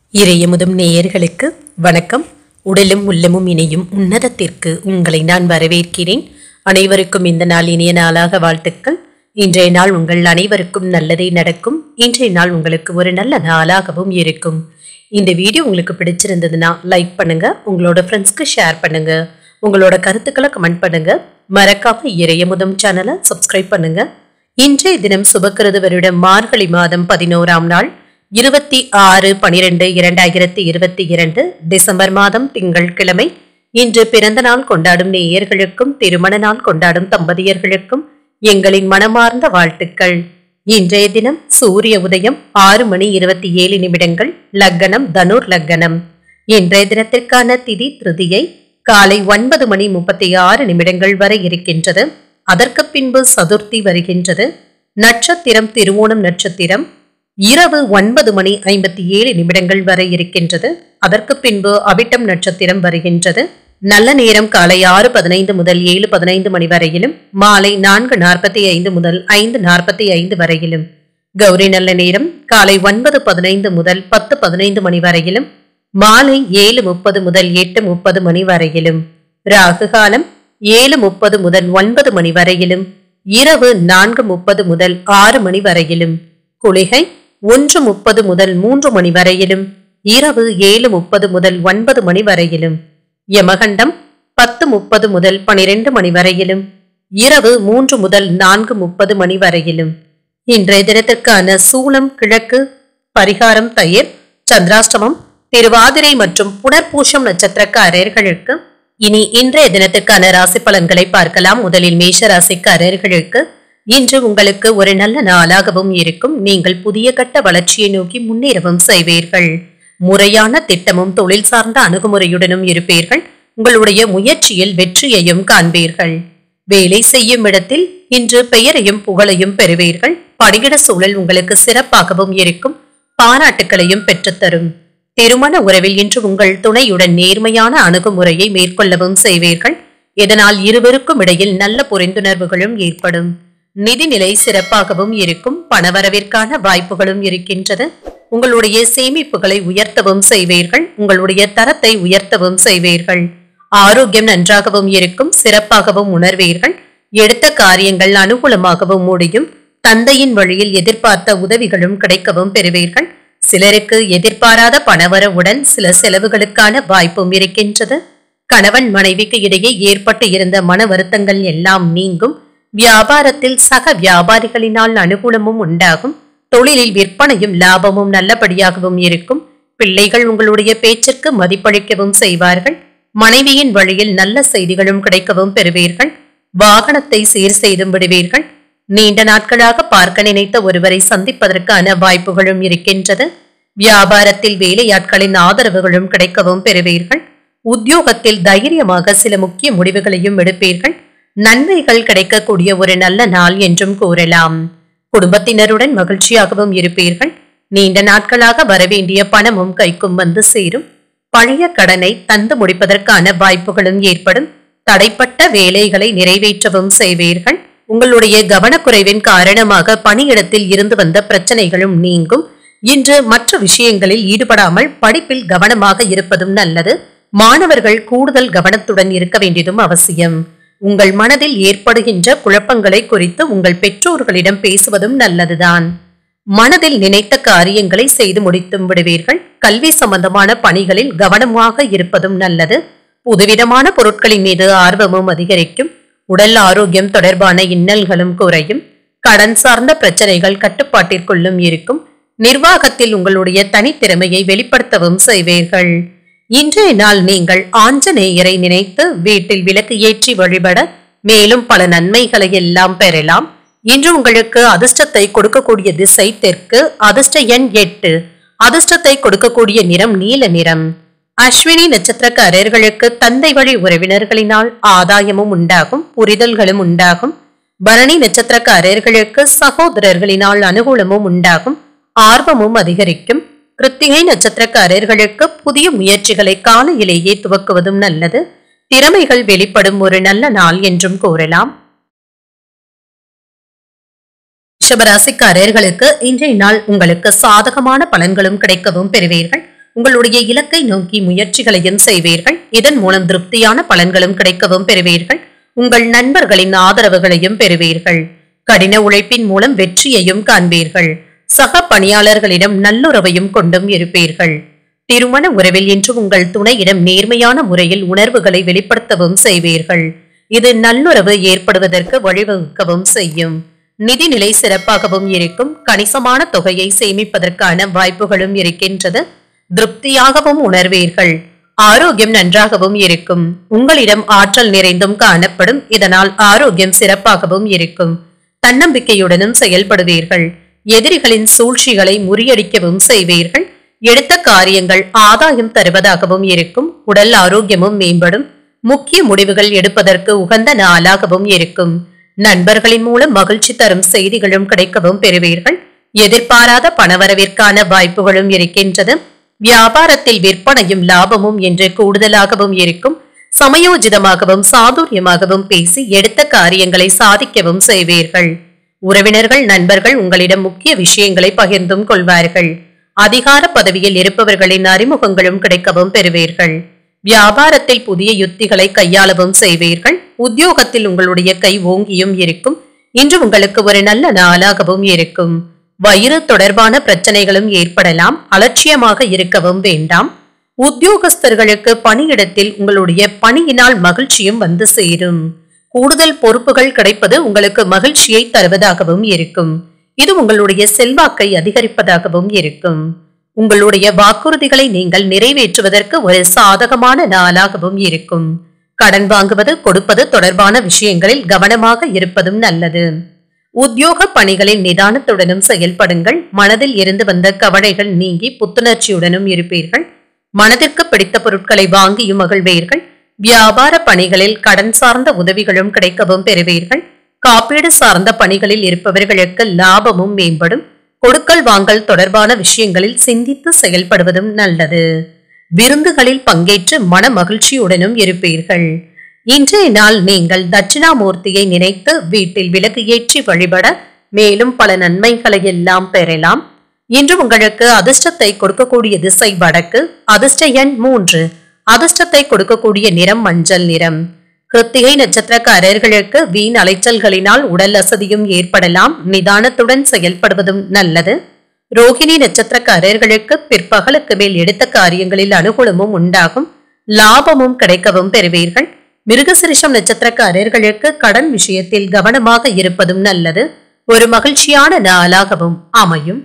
இறையமுதும் நேயர்களுக்கு வணக்கம். உடலும் உள்ளமும் இணையும் உன்னதத்திற்கு உங்களை நான் வரவேற்கிறேன். அனைவருக்கும் இந்த நாள் இனிய நாளாக வாழ்த்துக்கள். இன்றைய நாள் உங்கள் அனைவருக்கும் நல்லதே நடக்கும். இன்றைய நாள் உங்களுக்கு ஒரு நல்ல நாளாகவும் இருக்கும். இந்த வீடியோ உங்களுக்கு பிடிச்சிருந்ததுன்னா லைக் பண்ணுங்க, உங்களோட ஃப்ரெண்ட்ஸ்க்கு ஷேர் பண்ணுங்க, உங்களோட கருத்துக்களை கமெண்ட் பண்ணுங்க. மறக்காம இறையமுதும் சேனலை சப்ஸ்கிரைப் பண்ணுங்க. இன்றைய தினம் சுபக்கிருது வருடம் மார்கழி மாதம் 11ஆம் நாள் 26/12/2022 டிசம்பர் மாதம் திங்கட்கிழமை. இன்று பிறந்த நாள் கொண்டாடும் நேயர்களுக்கும் திருமண நாள் கொண்டாடும் தம்பதியர்களுக்கும் எங்களின் மனமார்ந்த வாழ்த்துக்கள். இன்றைய தினம் சூரிய உதயம் 6:27 லக்னம் தனுர் லக்னம். இன்றைய தினத்திற்கான திதி திருதியை காலை 9:36 வரை இருக்கின்றது. அதற்கு பின்பு சதுர்த்தி வருகின்றது. நட்சத்திரம் திருவோணம் நட்சத்திரம் இரவு 9:57 வரை இருக்கின்றது. அதற்கு பின்பு அவிட்டம் நட்சத்திரம் வருகின்றது. நல்ல நேரம் காலை 6:15 முதல் 7:15 வரையிலும், மாலை 4:45 முதல் 5:45 வரையிலும். கௌரி நல்ல நேரம் காலை 9:15 முதல் 10:15 வரையிலும், மாலை 7:30 முதல் 8:30 வரையிலும். ராகு காலம் 7:30 முதல் 9 வரையிலும், இரவு 4:30 முதல் 6 வரையிலும். குளிகை 1:30 முதல் 3 வரையிலும், இரவு 7:30 முதல் 9 வரையிலும். யமகண்டம் 10:30 முதல் 12 வரையிலும், இரவு 3 முதல் 4:30 வரையிலும். இன்றைய தினத்திற்கான சூலம் கிழக்கு, பரிகாரம் தயிர், சந்திராஷ்டமம் திருவாதிரை மற்றும் புனர்பூஷம் நட்சத்திரக்காரர்களுக்கு. இனி இன்றைய தினத்திற்கான ராசி பலன்களை பார்க்கலாம். முதலில் மேஷ ராசிக்காரர்களுக்கு இன்று உங்களுக்கு ஒரு நல்ல நாளாகவும் இருக்கும். நீங்கள் புதிய கட்ட வளர்ச்சியை நோக்கி முன்னேறவும் செய்வீர்கள். முறையான திட்டமும் தொழில் சார்ந்த அணுகுமுறையுடனும் இருப்பீர்கள். உங்களுடைய முயற்சியில் வெற்றியையும் காண்பீர்கள். வேலை செய்யும் இடத்தில் இன்று பெயரையும் புகழையும் பெறுவீர்கள். பணியிட சூழல் உங்களுக்கு சிறப்பாகவும் இருக்கும். பாராட்டுகளையும் பெற்றுத்தரும். திருமண உறவில் இன்று உங்கள் துணையுடன் நேர்மையான அணுகுமுறையை மேற்கொள்ளவும் செய்வீர்கள். இதனால் இருவருக்கும் இடையில் நல்ல புரிந்துணர்வுகளும் ஏற்படும். நிதிநிலை சிறப்பாகவும் இருக்கும். பணவரவிற்கான வாய்ப்புகளும் இருக்கின்றது. உங்களுடைய சேமிப்புகளை உயர்த்தவும் செய்வீர்கள். உங்களுடைய தரத்தை உயர்த்தவும் செய்வீர்கள். ஆரோக்கியம் நன்றாகவும் இருக்கும். சிறப்பாகவும் உணர்வீர்கள். எடுத்த காரியங்கள் அனுகூலமாகவும் முடியும். தந்தையின் வழியில் எதிர்பார்த்த உதவிகளும் கிடைக்கவும் பெறுவீர்கள். சிலருக்கு எதிர்பாராத பணவரவுடன் சில செலவுகளுக்கான வாய்ப்பும் இருக்கின்றது. கணவன் மனைவிக்கு இடையே ஏற்பட்டு இருந்த மன வருத்தங்கள் எல்லாம் நீங்கும். வியாபாரத்தில் சக வியாபாரிகளினால் அனுகூலமும் உண்டாகும். தொழிலில் விற்பனையும் லாபமும் நல்லபடியாகவும் இருக்கும். பிள்ளைகள் உங்களுடைய பேச்சிற்கு மதிப்பளிக்கவும் செய்வார்கள். மனைவியின் வழியில் நல்ல செய்திகளும் கிடைக்கவும் பெறுவீர்கள். வாகனத்தை சீர் செய்தும் விடுவீர்கள். நீண்ட நாட்களாக பார்க்க நினைத்த ஒருவரை சந்திப்பதற்கான வாய்ப்புகளும் இருக்கின்றது. வியாபாரத்தில் வேலையாட்களின் ஆதரவுகளும் கிடைக்கவும் பெறுவீர்கள். உத்தியோகத்தில் தைரியமாக சில முக்கிய முடிவுகளையும் எடுப்பீர்கள். நன்மைகள் கிடைக்கக்கூடிய ஒரு நல்ல நாள் என்றும் கூறலாம். குடும்பத்தினருடன் மகிழ்ச்சியாகவும் இருப்பீர்கள். நீண்ட நாட்களாக வரவேண்டிய பணமும் கைக்கும் வந்து சேரும். பழைய கடனை தந்து முடிப்பதற்கான வாய்ப்புகளும் ஏற்படும். தடைப்பட்ட வேலைகளை நிறைவேற்றவும் செய்வீர்கள். உங்களுடைய கவனக்குறைவின் காரணமாக பணியிடத்தில் இருந்து வந்த பிரச்சனைகளும் நீங்கும். இன்று மற்ற விஷயங்களில் ஈடுபடாமல் படிப்பில் கவனமாக இருப்பதும் நல்லது. மாணவர்கள் கூடுதல் கவனத்துடன் இருக்க வேண்டியதும் அவசியம். உங்கள் மனதில் ஏற்படுகின்ற குழப்பங்களை குறித்து உங்கள் பெற்றோர்களிடம் பேசுவதும் நல்லதுதான். மனதில் நினைத்த காரியங்களை செய்து முடித்தும் விடுவீர்கள். கல்வி சம்பந்தமான பணிகளில் கவனமாக இருப்பதும் நல்லது. புதுவிதமான பொருட்களின் மீது ஆர்வமும் அதிகரிக்கும். உடல் ஆரோக்கியம் தொடர்பான இன்னல்களும் குறையும். கடன் சார்ந்த பிரச்சனைகள் கட்டுப்பாட்டிற்குள்ளும் இருக்கும். நிர்வாகத்தில் உங்களுடைய தனித்திறமையை வெளிப்படுத்தவும் செய்வீர்கள். இன்றைய நாள் நீங்கள் ஆஞ்சநேயரை நினைத்து வீட்டில் விளக்கு ஏற்றி வழிபட மேலும் பல நன்மைகளை எல்லாம் பெறலாம். இன்று உங்களுக்கு அதிர்ஷ்டத்தை கொடுக்கக்கூடிய திசை தெற்கு. அதிர்ஷ்ட எண் 8. அதிர்ஷ்டத்தை கொடுக்கக்கூடிய நிறம் நீல நிறம். அஸ்வினி நட்சத்திரக்காரர்களுக்கு தந்தை வழி உறவினர்களினால் ஆதாயமும் உண்டாகும். புரிதல்களும் உண்டாகும். பரணி நட்சத்திரக்காரர்களுக்கு சகோதரர்களினால் அனுகூலமும் உண்டாகும். ஆர்வமும் அதிகரிக்கும். கிருத்திகை நட்சத்திரக்காரர்களுக்கு புதிய முயற்சிகளை காலையிலேயே துவக்குவதும் நல்லது. திறமைகள் வெளிப்படும் ஒரு நல்ல நாள் என்றும் கூறலாம். ரிஷப ராசிக்காரர்களுக்கு இன்றைய நாள் உங்களுக்கு சாதகமான பலன்களும் கிடைக்கவும் பெறுவீர்கள். உங்களுடைய இலக்கை நோக்கி முயற்சிகளையும் செய்வீர்கள். இதன் மூலம் திருப்தியான பலன்களும் கிடைக்கவும் பெறுவீர்கள். உங்கள் நண்பர்களின் ஆதரவுகளையும் பெறுவீர்கள். கடின உழைப்பின் மூலம் வெற்றியையும் காண்பீர்கள். சக பணியாளர்களிடம் நல்லுறவையும் கொண்டும் இருப்பீர்கள். திருமண உறவில் இன்று உங்கள் துணையிடம் நேர்மையான முறையில் உணர்வுகளை வெளிப்படுத்தவும் செய்வீர்கள். இது நல்லுறவு ஏற்படுவதற்கு வழிவகுக்கவும் செய்யும். நிதிநிலை சிறப்பாகவும் இருக்கும். கணிசமான தொகையை சேமிப்பதற்கான வாய்ப்புகளும் இருக்கின்றது. திருப்தியாகவும் உணர்வீர்கள். ஆரோக்கியம் நன்றாகவும் இருக்கும். உங்களிடம் ஆற்றல் நிறைந்தும் காணப்படும். இதனால் ஆரோக்கியம் சிறப்பாகவும் இருக்கும். தன்னம்பிக்கையுடனும் செயல்படுவீர்கள். எதிரிகளின் சூழ்ச்சிகளை முறியடிக்கவும் செய்வீர்கள். எடுத்த காரியங்கள் ஆதாயம் தருவதாகவும் இருக்கும். உடல் ஆரோக்கியமும் மேம்படும். முக்கிய முடிவுகள் எடுப்பதற்கு உகந்த நாளாகவும் இருக்கும். நண்பர்களின் மூலம் மகிழ்ச்சி தரும் செய்திகளும் கிடைக்கவும் பெறுவீர்கள். எதிர்பாராத பணவரவிற்கான வாய்ப்புகளும் இருக்கின்றது. வியாபாரத்தில் விற்பனையும் லாபமும் என்று கூடுதலாகவும் இருக்கும். சமயோஜிதமாகவும் சாதுரியமாகவும் பேசி எடுத்த காரியங்களை சாதிக்கவும் செய்வீர்கள். உறவினர்கள் நண்பர்கள் உங்களிடம் முக்கிய விஷயங்களை பகிர்ந்தும் கொள்வார்கள். அதிகார பதவியில் இருப்பவர்களின் அறிமுகங்களும் கிடைக்கவும் பெறுவீர்கள். வியாபாரத்தில் புதிய யுத்திகளை கையாளவும் செய்வீர்கள். உத்தியோகத்தில் உங்களுடைய கை ஓங்கியும் இருக்கும். இன்று உங்களுக்கு ஒரு நல்ல நாளாகவும் இருக்கும். வயிறு தொடர்பான பிரச்சனைகளும் ஏற்படலாம். அலட்சியமாக இருக்கவும் வேண்டாம். உத்தியோகஸ்தர்களுக்கு பணியிடத்தில் உங்களுடைய பணியினால் மகிழ்ச்சியும் வந்து சேரும். கூடுதல் பொறுப்புகள் கிடைப்பது உங்களுக்கு மகிழ்ச்சியை தருவதாகவும் இருக்கும். இது உங்களுடைய செல்வாக்கை அதிகரிப்பதாகவும் இருக்கும். உங்களுடைய வாக்குறுதிகளை நீங்கள் நிறைவேற்றுவதற்கு ஒரு சாதகமான நாளாகவும் இருக்கும். கடன் வாங்குவது கொடுப்பது தொடர்பான விஷயங்களில் கவனமாக இருப்பதும் நல்லது. உத்தியோக பணிகளில் நிதானத்துடனும் செயல்படுங்கள். மனதில் இருந்து வந்த கவலைகள் நீங்கி புத்துணர்ச்சியுடனும் இருப்பீர்கள். மனதிற்கு பிடித்த பொருட்களை வாங்கியும் மகிழ்வீர்கள். வியாபார பணிகளில் கடன் சார்ந்த உதவிகளும் கிடைக்கவும் பெறுவீர்கள். காப்பீடு சார்ந்த பணிகளில் இருப்பவர்களுக்கு லாபமும் மேம்படும். கொடுக்கல் வாங்கல் தொடர்பான விஷயங்களில் சிந்தித்து செயல்படுவதும் நல்லது. விருந்துகளில் பங்கேற்று மன மகிழ்ச்சியுடனும் இருப்பீர்கள். இன்றைய நாள் நீங்கள் தட்சிணாமூர்த்தியை நினைத்து வீட்டில் விளக்கு ஏற்றி வழிபட மேலும் பல நன்மைகளை எல்லாம் பெறலாம். இன்று உங்களுக்கு அதிர்ஷ்டத்தை கொடுக்கக்கூடிய திசை வடக்கு. அதிர்ஷ்ட எண் 3. அதிர்ஷ்டத்தை கொடுக்கக்கூடிய நிறம் மஞ்சள் நிறம். கிருத்திகை நட்சத்திரக்காரர்களுக்கு வீண் அலைச்சல்களினால் உடல் அசதியும் ஏற்படலாம். நிதானத்துடன் செயல்படுவதும் நல்லது. ரோகிணி நட்சத்திரக்காரர்களுக்கு பிற்பகலுக்கு மேல் எடுத்த காரியங்களில் அனுகூலமும் உண்டாகும். லாபமும் கிடைக்கவும் பெறுவீர்கள். மிருகசிரிஷம் நட்சத்திரக்காரர்களுக்கு கடன் விஷயத்தில் கவனமாக இருப்பதும் நல்லது. ஒரு மகிழ்ச்சியான நாளாகவும் அமையும்.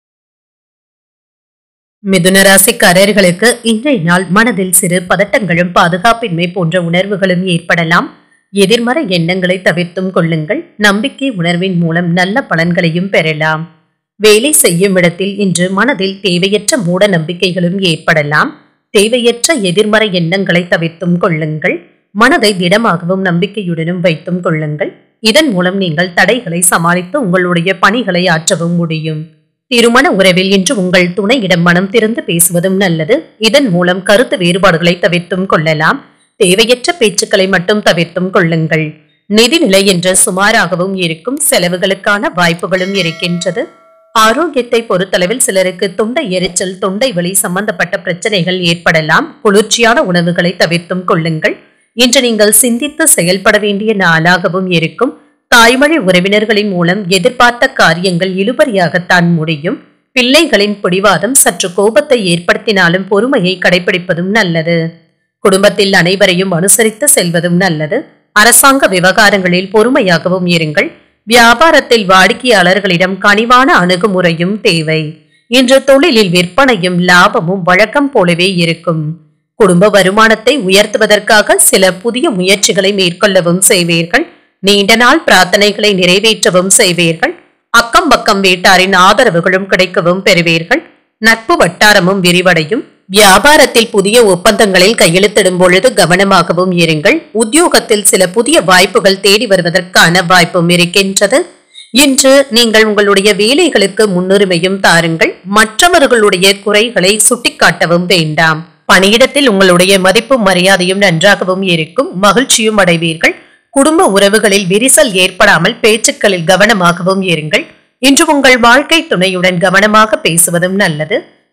மிதுன ராசிக்காரர்களுக்கு இன்றைய நாள் மனதில் சிறு பதட்டங்களும் பாதுகாப்பின்மை போன்ற உணர்வுகளும் ஏற்படலாம். எதிர்மறை எண்ணங்களை தவிர்த்தும் கொள்ளுங்கள். நம்பிக்கை உணர்வின் மூலம் நல்ல பலன்களையும் பெறலாம். வேலை செய்யும் இடத்தில் இன்று மனதில் தேவையற்ற மூட நம்பிக்கைகளும் ஏற்படலாம். தேவையற்ற எதிர்மறை எண்ணங்களை தவிர்த்தும் கொள்ளுங்கள். மனதை திடமாகவும் நம்பிக்கையுடனும் வைத்தும் கொள்ளுங்கள். இதன் மூலம் நீங்கள் தடைகளை சமாளித்து உங்களுடைய பணிகளை ஆற்றவும் முடியும். திருமண உறவில் இன்று உங்கள் துணையிடம் மனம் திறந்து பேசுவதும் நல்லது. இதன் மூலம் கருத்து வேறுபாடுகளை தவிர்த்தும் கொள்ளலாம். தேவையற்ற பேச்சுக்களை மட்டும் தவிர்த்தும் கொள்ளுங்கள். நிதிநிலை என்று சுமாராகவும் இருக்கும். செலவுகளுக்கான வாய்ப்புகளும் இருக்கின்றது. ஆரோக்கியத்தை பொறுத்தளவில் சிலருக்கு தொண்டை எரிச்சல், தொண்டை வலி சம்பந்தப்பட்ட பிரச்சனைகள் ஏற்படலாம். குளிர்ச்சியான உணவுகளை தவிர்த்தும் கொள்ளுங்கள். இன்று நீங்கள் சிந்தித்து செயல்பட வேண்டிய நாளாகவும் இருக்கும். தாய்மொழி உறவினர்களின் மூலம் எதிர்பார்த்த காரியங்கள் இழுபறியாகத்தான் முடியும். பிள்ளைகளின் பிடிவாதம் சற்று கோபத்தை ஏற்படுத்தினாலும் பொறுமையை கடைபிடிப்பதும் நல்லது. குடும்பத்தில் அனைவரையும் அனுசரித்து செல்வதும் நல்லது. அரசாங்க விவகாரங்களில் பொறுமையாகவும் இருங்கள். வியாபாரத்தில் வாடிக்கையாளர்களிடம் கனிவான அணுகுமுறையும் தேவை. இன்று தொழிலில் விற்பனையும் லாபமும் வழக்கம் போலவே இருக்கும். குடும்ப வருமானத்தை உயர்த்துவதற்காக சில புதிய முயற்சிகளை மேற்கொள்ளவும் செய்வீர்கள். நீண்ட நாள் பிரார்த்தனைகளை நிறைவேற்றவும் செய்வீர்கள். அக்கம் பக்கம் வீட்டாரின் ஆதரவுகளும் கிடைக்கவும் பெறுவீர்கள். நட்பு வட்டாரமும் விரிவடையும். வியாபாரத்தில் புதிய ஒப்பந்தங்களில் கையெழுத்திடும் பொழுது கவனமாகவும் இருங்கள். உத்தியோகத்தில் சில புதிய வாய்ப்புகள் தேடி வருவதற்கான வாய்ப்பும் இருக்கின்றது. இன்று நீங்கள் உங்களுடைய வேலைகளுக்கு முன்னுரிமையும் தாருங்கள். மற்றவர்களுடைய குறைகளை சுட்டிக்காட்டவும் வேண்டாம். பணியிடத்தில் உங்களுடைய மதிப்பும் மரியாதையும் நன்றாகவும் இருக்கும். மகிழ்ச்சியும் அடைவீர்கள். குடும்ப உறவுகளில் விரிசல் ஏற்படாமல் பேச்சுக்களில் கவனமாகவும் இருங்கள். இன்று உங்கள் வாழ்க்கை துணையுடன் கவனமாக பேசுவதும் நல்லது.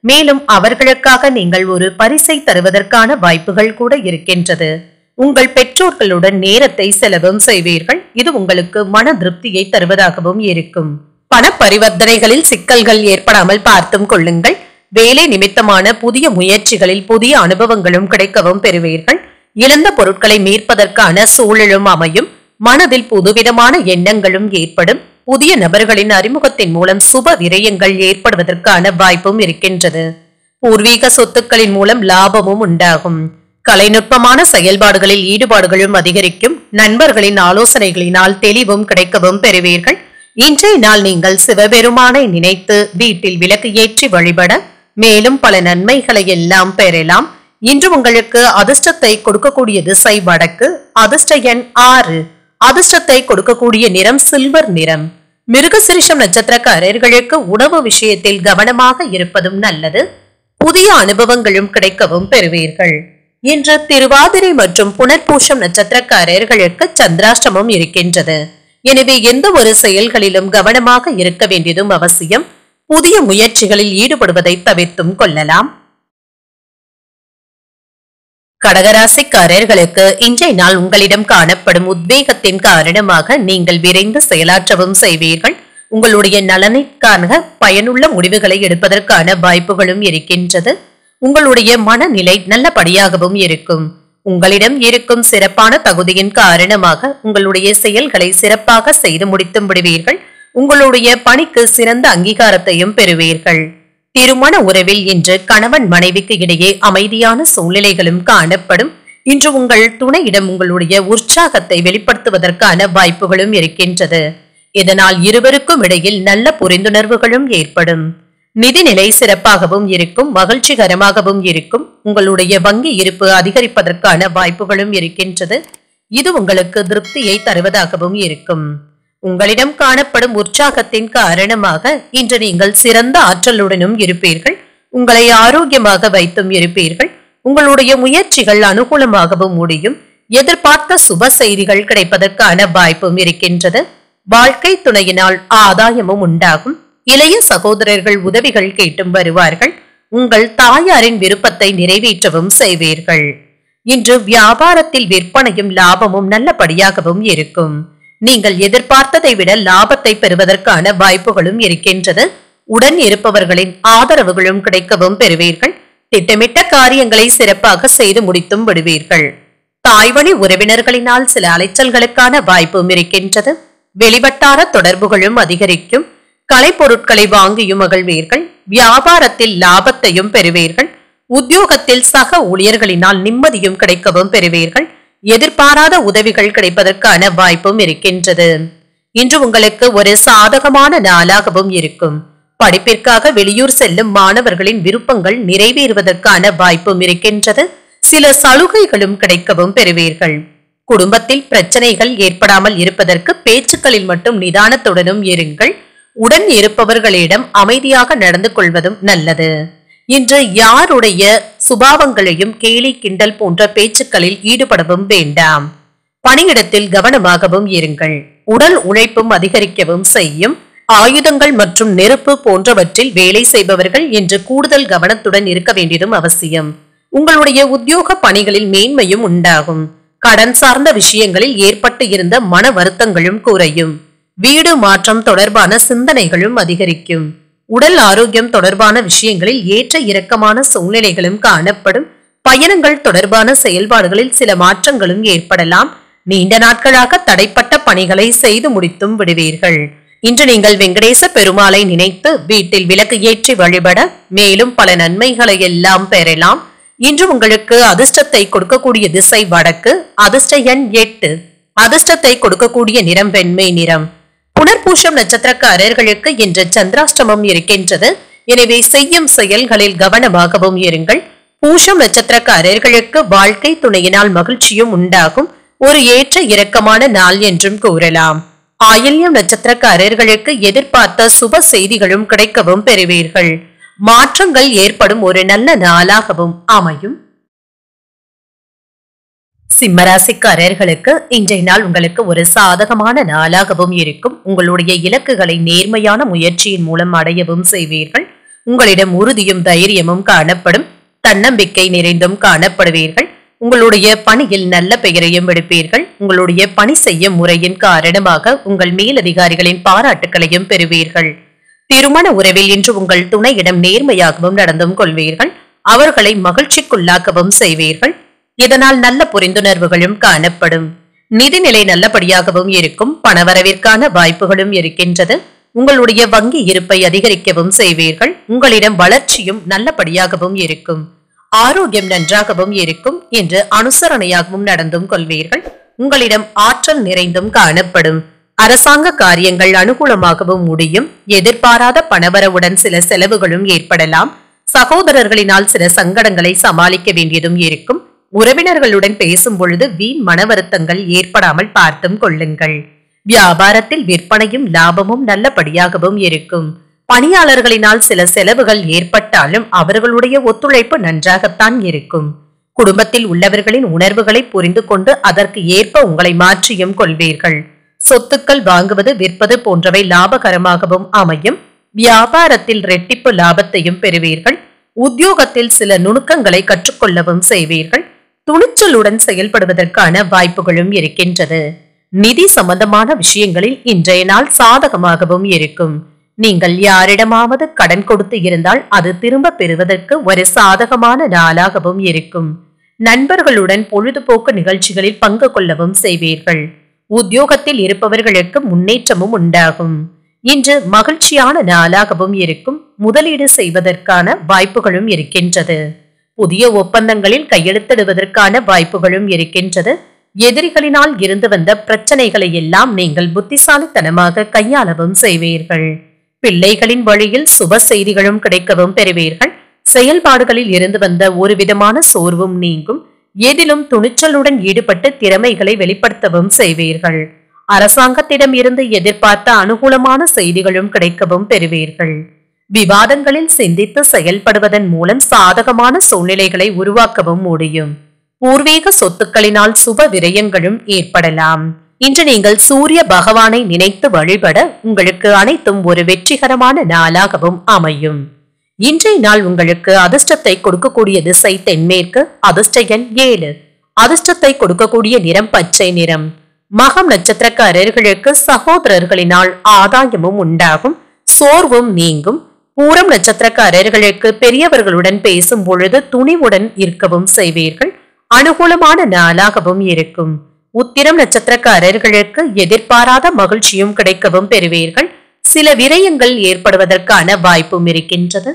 மேலும் அவர்களுக்காக நீங்கள் ஒரு பரிசை தருவதற்கான வாய்ப்புகள் கூட இருக்கின்றது. உங்கள் பெற்றோர்களுடன் நேரத்தை செலவும் செய்வீர்கள். இது உங்களுக்கு மன திருப்தியை தருவதாகவும் இருக்கும். பண பரிவர்த்தனைகளில் சிக்கல்கள் ஏற்படாமல் பார்த்தும் கொள்ளுங்கள். வேலை நிமித்தமான புதிய முயற்சிகளில் புதிய அனுபவங்களும் கிடைக்கவும் பெறுவீர்கள். இழந்த பொருட்களை மீட்பதற்கான சூழலும் அமையும். மனதில் புதுவிதமான எண்ணங்களும் ஏற்படும். புதிய நபர்களின் அறிமுகத்தின் மூலம் சுப விரயங்கள் ஏற்படுவதற்கான வாய்ப்பும் இருக்கின்றது. பூர்வீக சொத்துக்களின் மூலம் லாபமும் உண்டாகும். கலைநுட்பமான செயல்பாடுகளில் ஈடுபாடுகளும் அதிகரிக்கும். நண்பர்களின் ஆலோசனைகளினால் தெளிவும் கிடைக்கவும் பெறுவீர்கள். இன்றைய நாள் நீங்கள் சிவபெருமானை நினைத்து வீட்டில் விளக்கு ஏற்றி வழிபட மேலும் பல நன்மைகளை எல்லாம் பெறலாம். இன்று உங்களுக்கு அதிர்ஷ்டத்தை கொடுக்கக்கூடிய திசை வடக்கு. அதிர்ஷ்ட எண் 6. அதிர்ஷ்டத்தை கொடுக்கக்கூடிய நிறம் சில்வர் நிறம். மிருகசிரிஷம் நட்சத்திரக்காரர்களுக்கு உணவு விஷயத்தில் கவனமாக இருப்பதும் நல்லது. புதிய அனுபவங்களும் கிடைக்கவும் பெறுவீர்கள். இன்று திருவாதிரை மற்றும் புனர்பூஷம் நட்சத்திரக்காரர்களுக்கு சந்திராஷ்டமம் இருக்கின்றது. எனவே எந்த ஒரு செயல்களிலும் கவனமாக இருக்க வேண்டியதும் அவசியம். புதிய முயற்சிகளில் ஈடுபடுவதை தவிர்த்தும் கொள்ளலாம். கடகராசிக்காரர்களுக்கு இன்றைய நாள் உங்களிடம் காணப்படும் உத்வேகத்தின் காரணமாக நீங்கள் விரைந்து செயலாற்றவும் செய்வீர்கள். உங்களுடைய நலனுக்கான பயனுள்ள முடிவுகளை எடுப்பதற்கான வாய்ப்புகளும் இருக்கின்றது. உங்களுடைய மனநிலை நல்லபடியாகவும் இருக்கும். உங்களிடம் இருக்கும் சிறப்பான தகுதியின் காரணமாக உங்களுடைய செயல்களை சிறப்பாக செய்து முடித்தும் விடுவீர்கள். உங்களுடைய பணிக்கு சிறந்த அங்கீகாரத்தையும் பெறுவீர்கள். திருமண உறவில் இன்று கணவன் மனைவிக்கு இடையே அமைதியான சூழ்நிலைகளும் காணப்படும். இன்று உங்கள் துணையிடம் உங்களுடைய உற்சாகத்தை வெளிப்படுத்துவதற்கான வாய்ப்புகளும் இருக்கின்றது. இதனால் இருவருக்கும் இடையில் நல்ல புரிந்துணர்வுகளும் ஏற்படும். நிதிநிலை சிறப்பாகவும் இருக்கும். மகிழ்ச்சிகரமாகவும் இருக்கும். உங்களுடைய வங்கி இருப்பு அதிகரிப்பதற்கான வாய்ப்புகளும் இருக்கின்றது. இது உங்களுக்கு திருப்தியை தருவதாகவும் இருக்கும். உங்களிடம் காணப்படும் உற்சாகத்தின் காரணமாக இன்று நீங்கள் சிறந்த ஆற்றலுடனும் இருப்பீர்கள். உங்களை ஆரோக்கியமாக வைத்தும் இருப்பீர்கள். உங்களுடைய முயற்சிகள் அனுகூலமாகவும் முடியும். எதிர்பார்த்த சுப செய்திகள் கிடைப்பதற்கான வாய்ப்பும் இருக்கின்றது. வாழ்க்கை துணையினால் ஆதாயமும் உண்டாகும். இளைய சகோதரர்கள் உதவிகள் கேட்டும் வருவார்கள். உங்கள் தாயாரின் விருப்பத்தை நிறைவேற்றவும் செய்வீர்கள். இன்று வியாபாரத்தில் விற்பனையும் லாபமும் நல்லபடியாகவும் இருக்கும். நீங்கள் எதிர்பார்த்ததை விட லாபத்தை பெறுவதற்கான வாய்ப்புகளும் இருக்கின்றது. உடன் இருப்பவர்களின் ஆதரவுகளும் கிடைக்கவும் பெறுவீர்கள். திட்டமிட்ட காரியங்களை சிறப்பாக செய்து முடித்தும் விடுவீர்கள். தாய்வழி உறவினர்களினால் சில அலைச்சல்களுக்கான வாய்ப்பும் இருக்கின்றது. வெளிவட்டார தொடர்புகளும் அதிகரிக்கும். கலைப்பொருட்களை வாங்கியும் மகிழ்வீர்கள். வியாபாரத்தில் லாபத்தையும் பெறுவீர்கள். உத்தியோகத்தில் சக ஊழியர்களினால் நிம்மதியும் கிடைக்கவும் பெறுவீர்கள். எதிர்பாராத உதவிகள் கிடைப்பதற்கான வாய்ப்பும் இருக்கின்றது. இன்று உங்களுக்கு ஒரு சாதகமான நாளாகவும் இருக்கும். படிப்பிற்காக வெளியூர் செல்லும் மாணவர்களின் விருப்பங்கள் நிறைவேறுவதற்கான வாய்ப்பும் இருக்கின்றது. சில சலுகைகளும் கிடைக்கவும் பெறுவீர்கள். குடும்பத்தில் பிரச்சனைகள் ஏற்படாமல் இருப்பதற்கு பேச்சுக்களில் மட்டும் நிதானத்துடனும் இருங்கள். உடன் இருப்பவர்களிடம் அமைதியாக நடந்து கொள்வதும் நல்லது. இன்று யாருடைய சுபாவங்களையும் கேலி கிண்டல் போன்ற பேச்சுக்களில் ஈடுபடவும் வேண்டாம். பணியிடத்தில் கவனமாகவும் இருங்கள். உடல் உழைப்பும் அதிகரிக்கவும் செய்யும். ஆயுதங்கள் மற்றும் நெருப்பு போன்றவற்றில் வேலை செய்பவர்கள் இன்று கூடுதல் கவனத்துடன் இருக்க வேண்டியதும் அவசியம். உங்களுடைய உத்தியோக பணிகளில் மேன்மையும் உண்டாகும். கடன் சார்ந்த விஷயங்களில் ஏற்பட்டு இருந்த மன வருத்தங்களும் குறையும். வீடு மாற்றம் தொடர்பான சிந்தனைகளும் அதிகரிக்கும். உடல் ஆரோக்கியம் தொடர்பான விஷயங்களில் ஏற்ற இறக்கமான சூழ்நிலைகளும் காணப்படும். பயணங்கள் தொடர்பான செயல்பாடுகளில் சில மாற்றங்களும் ஏற்படலாம். நீண்ட நாட்களாக தடைப்பட்ட பணிகளை செய்து முடித்தும் விடுவீர்கள். இன்று நீங்கள் வெங்கடேச பெருமாளை நினைத்து வீட்டில் விளக்கு ஏற்றி வழிபட மேலும் பல நன்மைகளை எல்லாம் பெறலாம். இன்று உங்களுக்கு அதிர்ஷ்டத்தை கொடுக்கக்கூடிய திசை வடக்கு. அதிர்ஷ்ட எண் 8. அதிர்ஷ்டத்தை கொடுக்கக்கூடிய நிறம் வெண்மை நிறம். புனர்பூஷம் நட்சத்திரக்காரர்களுக்கு இன்று சந்திராஷ்டமம் இருக்கின்றது. எனவே செய்யும் செயல்களில் கவனமாகவும் இருங்கள். பூஷம் நட்சத்திரக்காரர்களுக்கு வாழ்க்கை துணையினால் மகிழ்ச்சியும் உண்டாகும். ஒரு ஏற்ற இறக்கமான நாள் என்றும் கூறலாம். ஆயில்யம் நட்சத்திரக்காரர்களுக்கு எதிர்பார்த்த சுப செய்திகளும் கிடைக்கவும் பெறுவீர்கள். மாற்றங்கள் ஏற்படும் ஒரு நல்ல நாளாகவும் அமையும். சிம்மராசிக்காரர்களுக்கு இன்றைய நாள் உங்களுக்கு ஒரு சாதகமான நாளாகவும் இருக்கும். உங்களுடைய இலக்குகளை நேர்மையான முயற்சியின் மூலம் அடையவும் செய்வீர்கள். உங்களிடம் உறுதியும் தைரியமும் காணப்படும். தன்னம்பிக்கை நிறைந்தும் காணப்படுவீர்கள். உங்களுடைய பணியில் நல்ல பெயரையும் எடுப்பீர்கள். உங்களுடைய பணி செய்யும் முறையின் காரணமாக உங்கள் மேலதிகாரிகளின் பாராட்டுகளையும் பெறுவீர்கள். திருமண உறவில் இன்று உங்கள் துணையிடம் நேர்மையாகவும் நடந்தும் கொள்வீர்கள். அவர்களை மகிழ்ச்சிக்குள்ளாக்கவும் செய்வீர்கள். இதனால் நல்ல புரிந்துணர்வுகளும் காணப்படும். நிதிநிலை நல்லபடியாகவும் இருக்கும். பணவரவிற்கான வாய்ப்புகளும் இருக்கின்றது. உங்களுடைய வங்கி இருப்பை அதிகரிக்கவும் செய்வீர்கள். உங்களிடம் வளர்ச்சியும் நல்லபடியாகவும் இருக்கும். ஆரோக்கியம் நன்றாகவும் இருக்கும் என்று அனுசரணையாகவும் நடந்தும் கொள்வீர்கள். உங்களிடம் ஆற்றல் நிறைந்தும் காணப்படும். அரசாங்க காரியங்கள் அனுகூலமாகவும் முடியும். எதிர்பாராத பணவரவுடன் சில செலவுகளும் ஏற்படலாம். சகோதரர்களினால் சில சங்கடங்களை சமாளிக்க வேண்டியதும் இருக்கும். உறவினர்களுடன் பேசும் பொழுது வீண் மன வருத்தங்கள் ஏற்படாமல் பார்த்தும் கொள்ளுங்கள். வியாபாரத்தில் விற்பனையும் லாபமும் நல்லபடியாகவும் இருக்கும். பணியாளர்களினால் சில செலவுகள் ஏற்பட்டாலும் அவர்களுடைய ஒத்துழைப்பு நன்றாகத்தான் இருக்கும். குடும்பத்தில் உள்ளவர்களின் உணர்வுகளை புரிந்து கொண்டு அதற்கு ஏற்ப உங்களை மாற்றியும் கொள்வீர்கள். சொத்துக்கள் வாங்குவது விற்பது போன்றவை லாபகரமாகவும் அமையும். வியாபாரத்தில் இரட்டிப்பு லாபத்தையும் பெறுவீர்கள். உத்தியோகத்தில் சில நுணுக்கங்களை கற்றுக்கொள்ளவும் செய்வீர்கள். துணிச்சலுடன் செயல்படுவதற்கான வாய்ப்புகளும் இருக்கின்றது. நிதி சம்பந்தமான விஷயங்களில் இன்றைய நாள் சாதகமாகவும் இருக்கும். நீங்கள் யாரிடமாவது கடன் கொடுத்து இருந்தால் அது திரும்ப பெறுவதற்கு ஒரு சாதகமான நாளாகவும் இருக்கும். நண்பர்களுடன் பொழுதுபோக்கு நிகழ்ச்சிகளில் பங்கு கொள்ளவும் செய்வீர்கள். உத்தியோகத்தில் இருப்பவர்களுக்கு முன்னேற்றமும் உண்டாகும். இன்று மகிழ்ச்சியான நாளாகவும் இருக்கும். முதலீடு செய்வதற்கான வாய்ப்புகளும் இருக்கின்றது. புதிய ஒப்பந்தங்களில் கையெழுத்திடுவதற்கான வாய்ப்புகளும் இருக்கின்றது. எதிரிகளினால் இருந்து வந்த பிரச்சனைகளை எல்லாம் நீங்கள் புத்திசாலித்தனமாக கையாளவும் செய்வீர்கள். பிள்ளைகளின் வழியில் சுப செய்திகளும் கிடைக்கவும் பெறுவீர்கள். செயல்பாடுகளில் இருந்து வந்த ஒரு விதமான சோர்வும் நீங்கும். எதிலும் துணிச்சலுடன் ஈடுபட்டு திறமைகளை வெளிப்படுத்தவும் செய்வீர்கள். அரசாங்கத்திடம் இருந்து எதிர்பார்த்த அனுகூலமான செய்திகளும் கிடைக்கவும் பெறுவீர்கள். விவாதங்களில் சிந்தித்து செயல்படுவதன் மூலம் சாதகமான சூழ்நிலைகளை உருவாக்கவும் முடியும். பூர்வீக சொத்துக்களினால் சுப விரயங்களும் ஏற்படலாம். இன்று நீங்கள் சூரிய பகவானை நினைத்து வழிபட உங்களுக்கு அனைத்தும் ஒரு வெற்றிகரமான நாளாகவும் அமையும். இன்றைய நாள் உங்களுக்கு அதிர்ஷ்டத்தை கொடுக்கக்கூடிய திசை தென்மேற்கு. அதிர்ஷ்ட எண் 7. அதிர்ஷ்டத்தை கொடுக்கக்கூடிய நிறம் பச்சை நிறம். மகம் நட்சத்திரக்காரர்களுக்கு சகோதரர்களினால் ஆதாயமும் உண்டாகும். சோர்வும் நீங்கும். பூரம் நட்சத்திரக்காரர்களுக்கு பெரியவர்களுடன் பேசும் பொழுது துணிவுடன் இருக்கவும் செய்வீர்கள். அனுகூலமான நாளாகவும் இருக்கும். உத்திரம் நட்சத்திரக்காரர்களுக்கு எதிர்பாராத மகிழ்ச்சியும் கிடைக்கவும் பெறுவீர்கள். சில விரயங்கள் ஏற்படுவதற்கான வாய்ப்பும் இருக்கின்றது.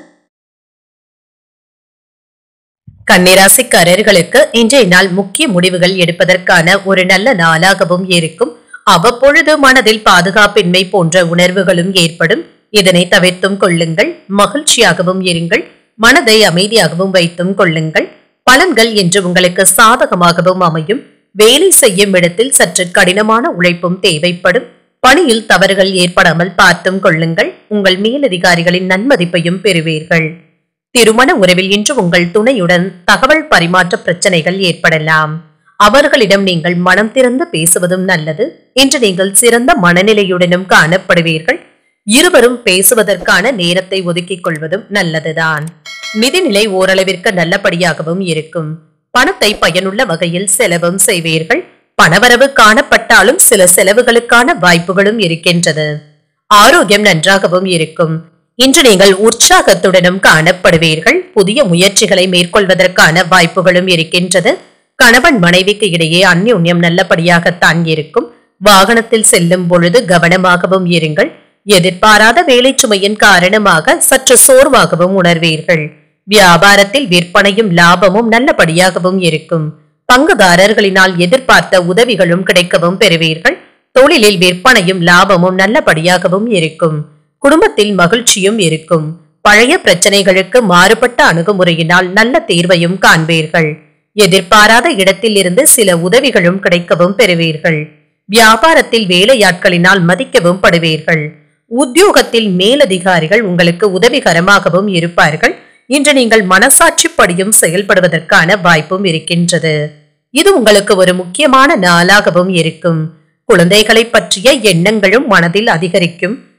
கன்னிராசிக்காரர்களுக்கு இன்றைய நாள் முக்கிய முடிவுகள் எடுப்பதற்கான ஒரு நல்ல நாளாகவும் இருக்கும். அவ்வப்பொழுது மனதில் பாதுகாப்பின்மை போன்ற உணர்வுகளும் ஏற்படும். இதனை தவிர்த்தும் கொள்ளுங்கள். மகிழ்ச்சியாகவும் இருங்கள். மனதை அமைதியாகவும் வைத்தும் கொள்ளுங்கள். பலன்கள் என்று உங்களுக்கு சாதகமாகவும் அமையும். வேலை செய்யும் இடத்தில் சற்று கடினமான உழைப்பும் தேவைப்படும். பணியில் தவறுகள் ஏற்படாமல் பார்த்தும் கொள்ளுங்கள். உங்கள் மேலதிகாரிகளின் நன்மதிப்பையும் பெறுவீர்கள். திருமண உறவில் இன்று உங்கள் துணையுடன் தகவல் பரிமாற்ற பிரச்சனைகள் ஏற்படலாம். அவர்களிடம் நீங்கள் மனம் திறந்து பேசுவதும் நல்லது. இன்று நீங்கள் சிறந்த மனநிலையுடனும் காணப்படுவீர்கள். இருவரும் பேசுவதற்கான நேரத்தை ஒதுக்கிக் கொள்வதும் நல்லதுதான். நிதிநிலை ஓரளவிற்கு நல்லபடியாகவும் இருக்கும். பணத்தை பயனுள்ள வகையில் செலவும் செய்வீர்கள். பணவரவு காணப்பட்டாலும் சில செலவுகளுக்கான வாய்ப்புகளும் இருக்கின்றது. ஆரோக்கியம் நன்றாகவும் இருக்கும். இன்று நீங்கள் உற்சாகத்துடனும் காணப்படுவீர்கள். புதிய முயற்சிகளை மேற்கொள்வதற்கான வாய்ப்புகளும் இருக்கின்றது. கணவன் மனைவிக்கு இடையே அந்யோன்யம் நல்லபடியாகத்தான் இருக்கும். வாகனத்தில் செல்லும் பொழுது கவனமாகவும் இருங்கள். எதிர்பாராத வேலை சுமையின் காரணமாக சற்று சோர்வாகவும் உணர்வீர்கள். வியாபாரத்தில் விற்பனையும் லாபமும் நல்லபடியாகவும் இருக்கும். பங்குதாரர்களினால் எதிர்பார்த்த உதவிகளும் கிடைக்கவும் பெறுவீர்கள். தொழிலில் விற்பனையும் லாபமும் நல்லபடியாகவும் இருக்கும். குடும்பத்தில் மகிழ்ச்சியும் இருக்கும். பழைய பிரச்சனைகளுக்கு மாறுபட்ட அணுகுமுறையினால் நல்ல தீர்வையும் காண்பீர்கள். எதிர்பாராத இடத்தில் இருந்து சில உதவிகளும் கிடைக்கவும் பெறுவீர்கள். வியாபாரத்தில் வேலையாட்களினால் மதிக்கவும் படுவீர்கள். உத்தியோகத்தில் மேலதிகாரிகள் உங்களுக்கு உதவிகரமாகவும் இருப்பார்கள். இன்று நீங்கள் மனசாட்சிப்படியும் செயல்படுவதற்கான வாய்ப்பும் இருக்கின்றது. இது உங்களுக்கு ஒரு முக்கியமான நாளாகவும் இருக்கும். குழந்தைகளை பற்றிய எண்ணங்களும் மனதில் அதிகரிக்கும்.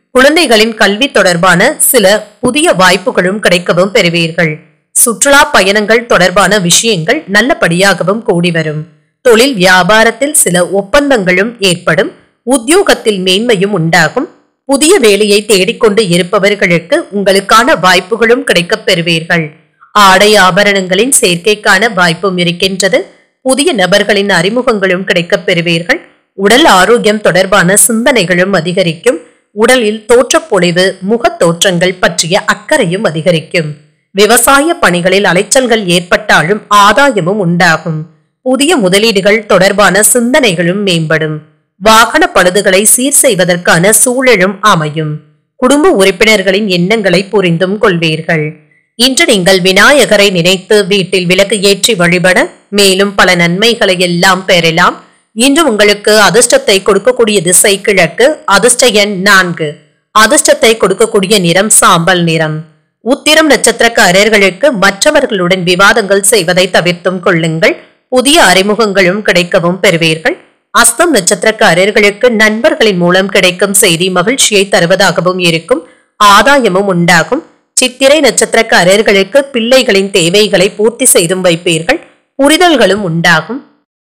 குழந்தைகளின் கல்வி தொடர்பான சில புதிய வாய்ப்புகளும் கிடைக்கவும் பெறுவீர்கள். சுற்றுலா பயணங்கள் தொடர்பான விஷயங்கள் நல்லபடியாகவும் கூடி வரும். தொழில் வியாபாரத்தில் சில ஒப்பந்தங்களும் ஏற்படும். உத்தியோகத்தில் மேன்மையும் உண்டாகும். புதிய வேலையை தேடிக்கொண்டு இருப்பவர்களுக்கு உங்களுக்கான வாய்ப்புகளும் கிடைக்கப் பெறுவீர்கள். ஆடை ஆபரணங்களின் சேர்க்கைக்கான வாய்ப்பும் இருக்கின்றது. புதிய நபர்களின் அறிமுகங்களும் கிடைக்கப் பெறுவீர்கள். உடல் ஆரோக்கியம் தொடர்பான சிந்தனைகளும் அதிகரிக்கும். உடலில் தோற்றப்பொழிவு, முக தோற்றங்கள் பற்றிய அக்கறையும் அதிகரிக்கும். விவசாய பணிகளில் அலைச்சல்கள் ஏற்பட்டாலும் ஆதாயமும் உண்டாகும். புதிய முதலீடுகள் தொடர்பான சிந்தனைகளும் மேம்படும். வாகன பழுதுகளை சீர் செய்வதற்கான சூழலும் அமையும். குடும்ப உறுப்பினர்களின் எண்ணங்களை புரிந்தும் கொள்வீர்கள். இன்று நீங்கள் விநாயகரை நினைத்து வீட்டில் விளக்கு ஏற்றி வழிபட மேலும் பல நன்மைகளை எல்லாம் பெறலாம். இன்று உங்களுக்கு அதிர்ஷ்டத்தை கொடுக்கக்கூடிய திசை கிழக்கு. அதிர்ஷ்ட எண் 4. அதிர்ஷ்டத்தை கொடுக்கக்கூடிய நிறம் சாம்பல் நிறம். உத்திரம் நட்சத்திரக்காரர்களுக்கு மற்றவர்களுடன் விவாதங்கள் செய்வதை தவிர்த்தும் கொள்ளுங்கள். புதிய அறிமுகங்களும் கிடைக்கவும் பெறுவீர்கள். அஸ்தம் நட்சத்திரக்காரர்களுக்கு நண்பர்களின் மூலம் கிடைக்கும் செய்தி மகிழ்ச்சியை தருவதாகவும் இருக்கும். ஆதாயமும் உண்டாகும். சித்திரை நட்சத்திரக்காரர்களுக்கு பிள்ளைகளின் தேவைகளை பூர்த்தி செய்தும் வைப்பீர்கள். புரிதல்களும் உண்டாகும்.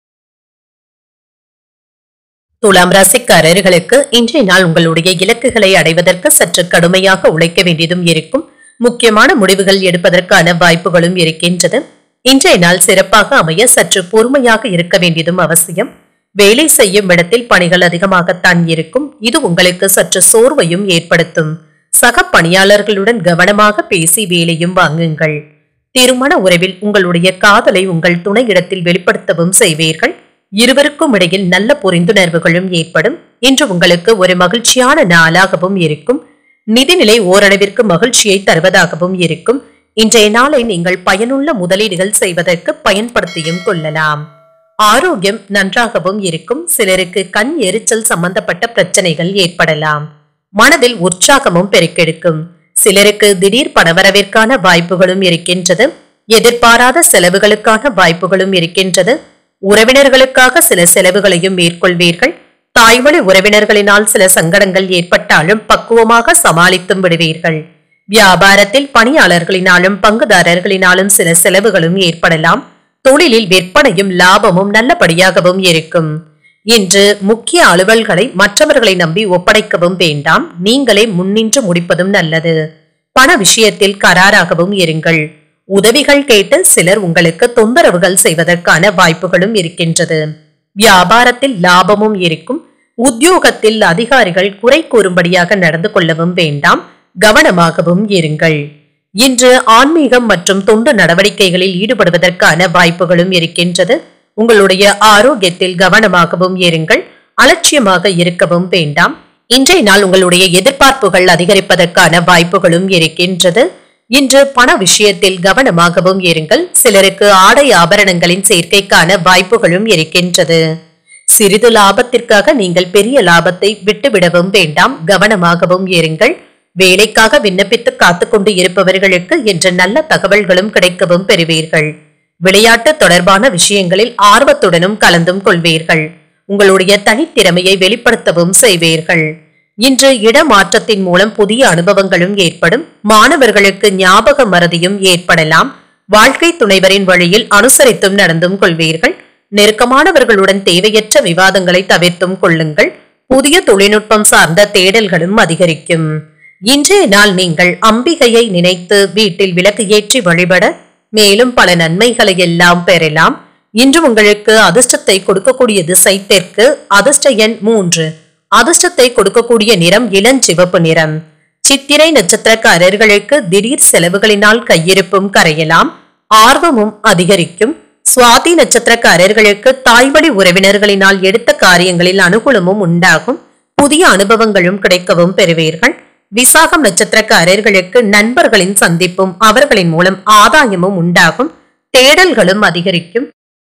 துலாம் ராசிக்காரர்களுக்கு இன்றைய நாள் உங்களுடைய இலக்குகளை அடைவதற்கு சற்று கடுமையாக உழைக்க வேண்டியதும் இருக்கும். முக்கியமான முடிவுகள் எடுப்பதற்கான வாய்ப்புகளும் இருக்கின்றது. இன்றைய நாள் சிறப்பாக அமைய சற்று பொறுமையாக இருக்க வேண்டியதும் அவசியம். வேலை செய்யும் இடத்தில் பணிகள் அதிகமாகத்தான் இருக்கும். இது உங்களுக்கு சற்று சோர்வையும் ஏற்படுத்தும். சக பணியாளர்களுடன் கவனமாக பேசி வேலையும் வாங்குங்கள். திருமண உறவில் உங்களுடைய காதலை உங்கள் துணையிடத்தில் வெளிப்படுத்தவும் செய்வீர்கள். இருவருக்கும் இடையில் நல்ல புரிந்துணர்வுகளும் ஏற்படும். இன்று உங்களுக்கு ஒரு மகிழ்ச்சியான நாளாகவும் இருக்கும். நிதிநிலை ஓரளவிற்கு மகிழ்ச்சியை தருவதாகவும் இருக்கும். இன்றைய நாளை நீங்கள் பயனுள்ள முதலீடுகள் செய்வதற்கு பயன்படுத்தியும் கொள்ளலாம். ஆரோக்கியம் நன்றாகவும் இருக்கும். சிலருக்கு கண் எரிச்சல் சம்பந்தப்பட்ட பிரச்சனைகள் ஏற்படலாம். மனதில் உற்சாகமும் பெருக்கெடுக்கும். சிலருக்கு திடீர் பணவரவிற்கான வாய்ப்புகளும் இருக்கின்றது. எதிர்பாராத செலவுகளுக்கான வாய்ப்புகளும் இருக்கின்றது. உறவினர்களுக்காக சில செலவுகளையும் மேற்கொள்வீர்கள். தாய்வழி உறவினர்களினால் சில சங்கடங்கள் ஏற்பட்டாலும் பக்குவமாக சமாளித்தும் விடுவீர்கள். வியாபாரத்தில் பணியாளர்களினாலும் பங்குதாரர்களினாலும் சில செலவுகளும் ஏற்படலாம். தொழிலில் விற்பனையும் லாபமும் நல்லபடியாகவும் இருக்கும். இன்று முக்கிய அலுவல்களை மற்றவர்களை நம்பி ஒப்படைக்கவும் வேண்டாம். நீங்களே முன்னின்று முடிப்பதும் நல்லது. பண விஷயத்தில் கராராகவும் இருங்கள். உதவிகள் கேட்டு சிலர் உங்களுக்கு தொந்தரவுகள் செய்வதற்கான வாய்ப்புகளும் இருக்கின்றது. வியாபாரத்தில் லாபமும் இருக்கும். உத்தியோகத்தில் அதிகாரிகள் குறை கூறும்படியாக நடந்து கொள்ளவும் வேண்டாம். கவனமாகவும் இருங்கள். இன்று ஆன்மீகம் மற்றும் தொண்டு நடவடிக்கைகளில் ஈடுபடுவதற்கான வாய்ப்புகளும் இருக்கின்றது. உங்களுடைய ஆரோக்கியத்தில் கவனமாகவும் இருங்கள். அலட்சியமாக இருக்கவும் வேண்டாம். இன்றைய நாள் உங்களுடைய எதிர்பார்ப்புகள் அதிகரிப்பதற்கான வாய்ப்புகளும் இருக்கின்றது. இன்று பண விஷயத்தில் கவனமாகவும் இருங்கள். சிலருக்கு ஆடை ஆபரணங்களின் சேர்க்கைக்கான வாய்ப்புகளும் இருக்கின்றது. சிறிது லாபத்திற்காக நீங்கள் பெரிய லாபத்தை விட்டுவிடவும் வேண்டாம். கவனமாகவும் இருங்கள். வேலைக்காக விண்ணப்பித்து காத்துக்கொண்டு இருப்பவர்களுக்கு இன்று நல்ல தகவல்களும் கிடைக்கவும் பெறுவீர்கள். விளையாட்டு தொடர்பான விஷயங்களில் ஆர்வத்துடனும் கலந்தும் கொள்வீர்கள். உங்களுடைய தனித்திறமையை வெளிப்படுத்தவும் செய்வீர்கள். இன்று இடமாற்றத்தின் மூலம் புதிய அனுபவங்களும் ஏற்படும். மாணவர்களுக்கு ஞாபக மறதியும் ஏற்படலாம். வாழ்க்கை துணைவரின் வழியில் அனுசரித்தும் நடந்தும் கொள்வீர்கள். நெருக்கமானவர்களுடன் தேவையற்ற விவாதங்களை தவிர்த்தும் கொள்ளுங்கள். புதிய தொழில்நுட்பம் சார்ந்த தேடல்களும் அதிகரிக்கும். இன்றைய நாள் நீங்கள் அம்பிகையை நினைத்து வீட்டில் விளக்கு ஏற்றி வழிபட மேலும் பல நன்மைகளை எல்லாம் பெறலாம். இன்று உங்களுக்கு அதிர்ஷ்டத்தை கொடுக்கக்கூடிய திசை தெற்கு. அதிர்ஷ்ட எண் 3. அதிர்ஷ்டத்தை கொடுக்கக்கூடிய நிறம் இளஞ்சிவப்பு நிறம். சித்திரை நட்சத்திரக்காரர்களுக்கு திடீர் செலவுகளினால் கையிருப்பும் கரையலாம். ஆர்வமும் அதிகரிக்கும். சுவாதி நட்சத்திரக்காரர்களுக்கு தாய்வழி உறவினர்களினால் எடுத்த காரியங்களில் அனுகூலமும் உண்டாகும். புதிய அனுபவங்களும் கிடைக்கவும் பெறுவீர்கள். விசாகம் நட்சத்திரக்காரர்களுக்கு நண்பர்களின் சந்திப்பும் அவர்களின் மூலம் ஆதாயமும் உண்டாகும். தேடல்களும் அதிகரிக்கும்.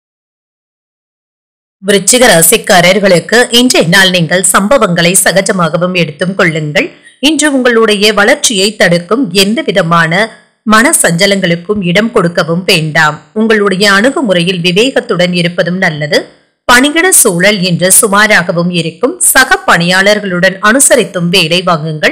விருச்சிக ராசிக்காரர்களுக்கு இன்றைய நாள் நீங்கள் சம்பவங்களை சகஜமாகவும் எடுத்தும் கொள்ளுங்கள். இன்று உங்களுடைய வளர்ச்சியை தடுக்கும் எந்த விதமான மன சஞ்சலங்களுக்கும் இடம் கொடுக்கவும் வேண்டாம். உங்களுடைய அணுகுமுறையில் விவேகத்துடன் இருப்பதும் நல்லது. பணியிட சூழல் இன்று சுமாராகவும் இருக்கும். சக பணியாளர்களுடன் அனுசரித்தும் வேலை வாங்குங்கள்.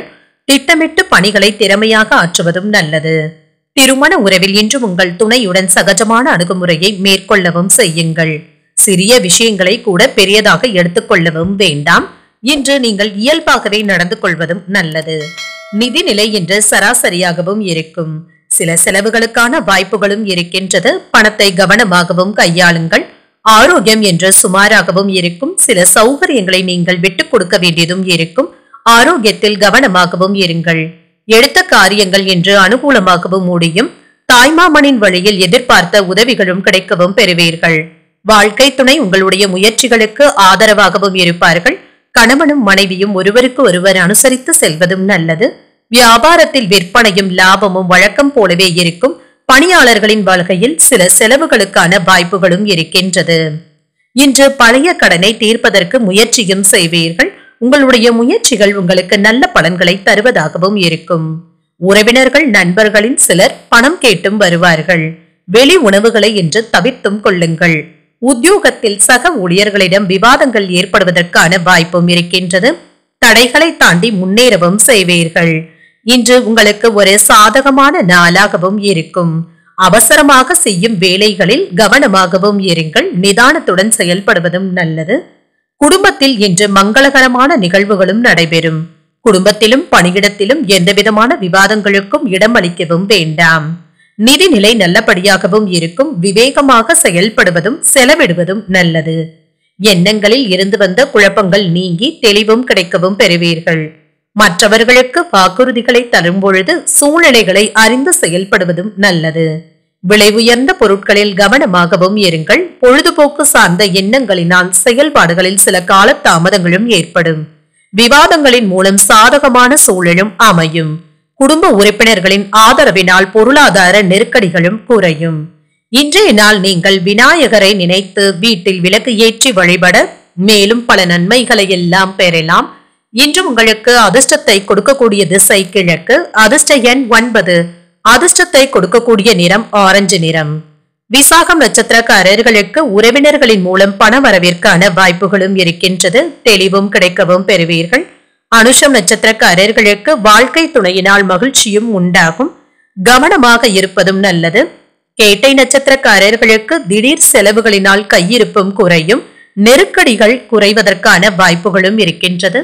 திட்டமிட்டு பணிகளை திறமையாக ஆற்றுவதும் நல்லது. திருமண உறவில் இன்று உங்கள் துணையுடன் சகஜமான அணுகுமுறையை மேற்கொள்ளவும் செய்யுங்கள். சிறிய விஷயங்களை கூட பெரியதாக எடுத்துக்கொள்ளவும் வேண்டாம். இன்று நீங்கள் இயல்பாகவே நடந்து கொள்வதும் நல்லது. நிதிநிலை இன்று சராசரியாகவும் இருக்கும். சில செலவுகளுக்கான வாய்ப்புகளும் இருக்கின்றது. பணத்தை கவனமாகவும் கையாளுங்கள். ஆரோக்கியம் என்று சுமாராகவும் இருக்கும். சில சௌகரியங்களை நீங்கள் விட்டுக் கொடுக்க வேண்டியதும் இருக்கும். ஆரோக்கியத்தில் கவனமாகவும் இருங்கள். எடுத்த காரியங்கள் என்று அனுகூலமாகவும் முடியும். தாய்மாமனின் வழியில் எதிர்பார்த்த உதவிகளும் கிடைக்கவும் பெறுவீர்கள். வாழ்க்கை துணை உங்களுடைய முயற்சிகளுக்கு ஆதரவாகவும் இருப்பார்கள். கணவனும் மனைவியும் ஒருவருக்கு ஒருவர் அனுசரித்து செல்வதும் நல்லது. வியாபாரத்தில் விற்பனையும் லாபமும் வழக்கம் போலவே இருக்கும். பணியாளர்களின் வகையில் சில செலவுகளுக்கான வாய்ப்புகளும் இருக்கின்றது. இன்று பழைய கடனை தீர்ப்பதற்கு முயற்சியும் செய்வீர்கள். உங்களுடைய முயற்சிகள் உங்களுக்கு நல்ல பலன்களை தருவதாகவும் இருக்கும். உறவினர்கள் நண்பர்களின் சிலர் பணம் கேட்டும் வருவார்கள். வெளி உணவுகளை இன்று தவிர்த்தும் கொள்ளுங்கள். உத்தியோகத்தில் சக ஊழியர்களிடம் விவாதங்கள் ஏற்படுவதற்கான வாய்ப்பும் இருக்கின்றது. தடைகளை தாண்டி முன்னேறவும் செய்வீர்கள். இன்று உங்களுக்கு ஒரு சாதகமான நாளாகவும் இருக்கும். அவசரமாக செய்யும் வேலைகளில் கவனமாகவும் இருங்கள். நிதானத்துடன் செயல்படுவதும் நல்லது. குடும்பத்தில் இன்று மங்களகரமான நிகழ்வுகளும் நடைபெறும். குடும்பத்திலும் பணியிடத்திலும் எந்தவிதமான விவாதங்களுக்கும் இடமளிக்கவும் வேண்டாம். நிதிநிலை நல்லபடியாகவும் இருக்கும். விவேகமாக செயல்படுவதும் செலவிடுவதும் நல்லது. எண்ணங்களில் இருந்து வந்த குழப்பங்கள் நீங்கி தெளிவும் கிடைக்கவும் பெறுவீர்கள். மற்றவர்களுக்கு வாக்குறுதிகளை தரும் பொழுது சூழ்நிலைகளை அறிந்து செயல்படுவதும் நல்லது. விலை உயர்ந்த பொருட்களில் கவனமாகவும் இருங்கள். பொழுதுபோக்கு சார்ந்த எண்ணங்களினால் செயல்பாடுகளில் சில கால தாமதங்களும் ஏற்படும். விவாதங்களின் மூலம் சாதகமான சூழலும் அமையும். குடும்ப உறுப்பினர்களின் ஆதரவினால் பொருளாதார நெருக்கடிகளும் குறையும். இன்றைய நாள் நீங்கள் விநாயகரை நினைத்து வீட்டில் விளக்கு ஏற்றி வழிபட மேலும் பல நன்மைகளை எல்லாம் பெறலாம். இன்று உங்களுக்கு அதிர்ஷ்டத்தை கொடுக்கக்கூடிய திசை கிழக்கு. அதிர்ஷ்ட எண் 9. அதிர்ஷ்டத்தை கொடுக்கக்கூடிய நிறம் ஆரஞ்சு நிறம். விசாகம் நட்சத்திரக்காரர்களுக்கு உறவினர்களின் மூலம் பண வரவிற்கான வாய்ப்புகளும் இருக்கின்றது. தெளிவும் கிடைக்கவும் பெறுவீர்கள். அனுஷம் நட்சத்திரக்காரர்களுக்கு வாழ்க்கை துணையினால் மகிழ்ச்சியும் உண்டாகும். கவனமாக இருப்பதும் நல்லது. கேட்டை நட்சத்திரக்காரர்களுக்கு திடீர் செலவுகளினால் கையிருப்பும் குறையும். நெருக்கடிகள் குறைவதற்கான வாய்ப்புகளும் இருக்கின்றது.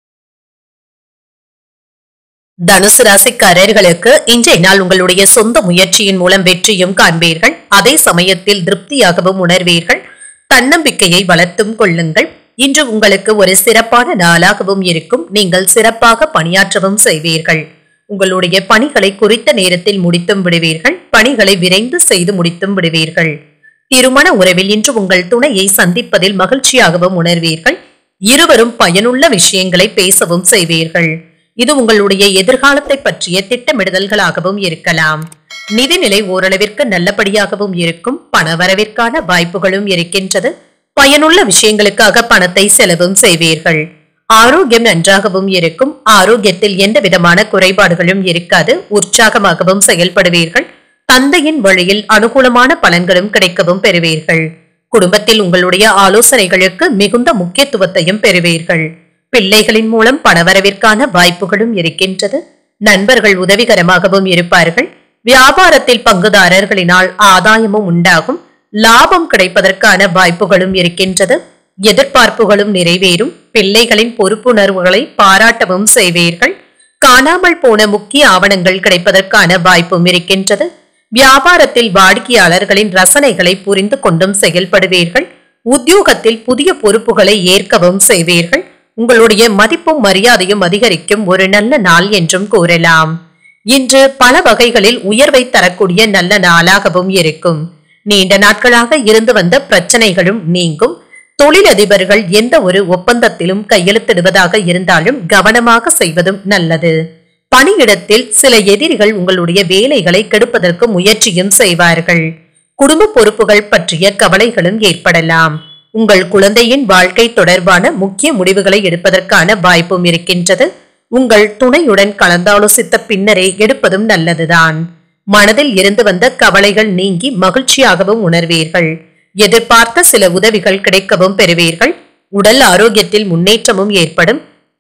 தனுசு ராசிக்காரர்களுக்கு இன்றைய நாள் உங்களுடைய சொந்த முயற்சியின் மூலம் வெற்றியும் காண்பீர்கள். அதே சமயத்தில் திருப்தியாகவும் உணர்வீர்கள். தன்னம்பிக்கையை வளர்த்தும் கொள்ளுங்கள். இன்று உங்களுக்கு ஒரு சிறப்பான நாளாகவும் இருக்கும். நீங்கள் சிறப்பாக பணியாற்றவும் செய்வீர்கள். உங்களுடைய பணிகளை குறித்த நேரத்தில் முடித்தும் விடுவீர்கள். பணிகளை விரைந்து செய்து முடித்தும் விடுவீர்கள். திருமண உறவில் இன்று உங்கள் துணையை சந்திப்பதில் மகிழ்ச்சியாகவும் உணர்வீர்கள். இருவரும் பயனுள்ள விஷயங்களை பேசவும் செய்வீர்கள். இது உங்களுடைய எதிர்காலத்தை பற்றிய திட்டமிடுதல்களாகவும் இருக்கலாம். நிதிநிலை ஓரளவிற்கு நல்லபடியாகவும் இருக்கும். பணவரவிற்கான வாய்ப்புகளும் இருக்கின்றது. பயனுள்ள விஷயங்களுக்காக பணத்தை செலவும் செய்வீர்கள். ஆரோக்கியம் நன்றாகவும் இருக்கும். ஆரோக்கியத்தில் எந்த விதமான குறைபாடுகளும் இருக்காது. உற்சாகமாகவும் செயல்படுவீர்கள். தந்தையின் வழியில் அனுகூலமான பலன்களும் கிடைக்கவும் பெறுவீர்கள். குடும்பத்தில் உங்களுடைய ஆலோசனைகளுக்கு மிகுந்த முக்கியத்துவத்தையும் பெறுவீர்கள். பிள்ளைகளின் மூலம் பணவரவிற்கான வாய்ப்புகளும் இருக்கின்றது. நண்பர்கள் உதவிகரமாகவும் இருப்பார்கள். வியாபாரத்தில் பங்குதாரர்களினால் ஆதாயமும் உண்டாகும். லாபம் கிடைப்பதற்கான வாய்ப்புகளும் இருக்கின்றது. எதிர்பார்ப்புகளும் நிறைவேறும். பிள்ளைகளின் பொறுப்புணர்வுகளை பாராட்டவும் செய்வீர்கள். காணாமல் போன முக்கிய ஆவணங்கள் கிடைப்பதற்கான வாய்ப்பும் இருக்கின்றது. வியாபாரத்தில் வாடிக்கையாளர்களின் ரசனைகளை புரிந்து கொண்டும் செயல்படுவீர்கள். உத்தியோகத்தில் புதிய பொறுப்புகளை ஏற்கவும் செய்வீர்கள். உங்களுடைய மதிப்பும் மரியாதையும் அதிகரிக்கும் ஒரு நல்ல நாள் என்றும் கூறலாம். இன்று பல வகைகளில் உயர்வை தரக்கூடிய நல்ல நாளாகவும் இருக்கும். நீண்ட நாட்களாக இருந்து வந்த பிரச்சனைகளும் நீங்கும். தொழிலதிபர்கள் எந்த ஒரு ஒப்பந்தத்திலும் கையெழுத்திடுவதாக இருந்தாலும் கவனமாக செய்வதும் நல்லது. பணியிடத்தில் சில எதிரிகள் உங்களுடைய வேலைகளை கெடுப்பதற்கு முயற்சியும் செய்வார்கள். குடும்ப பொறுப்புகள் பற்றிய கவலைகளும் ஏற்படலாம். உங்கள் குழந்தையின் வாழ்க்கை தொடர்பான முக்கிய முடிவுகளை எடுப்பதற்கான வாய்ப்பும் இருக்கின்றது. உங்கள் துணையுடன் கலந்தாலோசித்த பின்னரே எடுப்பதும் நல்லதுதான். மனதில் இருந்து வந்த கவலைகள் நீங்கி மகிழ்ச்சியாகவும் உணர்வீர்கள். எதிர்பார்த்த சில உதவிகள் கிடைக்கவும் பெறுவீர்கள். உடல் ஆரோக்கியத்தில் முன்னேற்றமும் ஏற்படும்.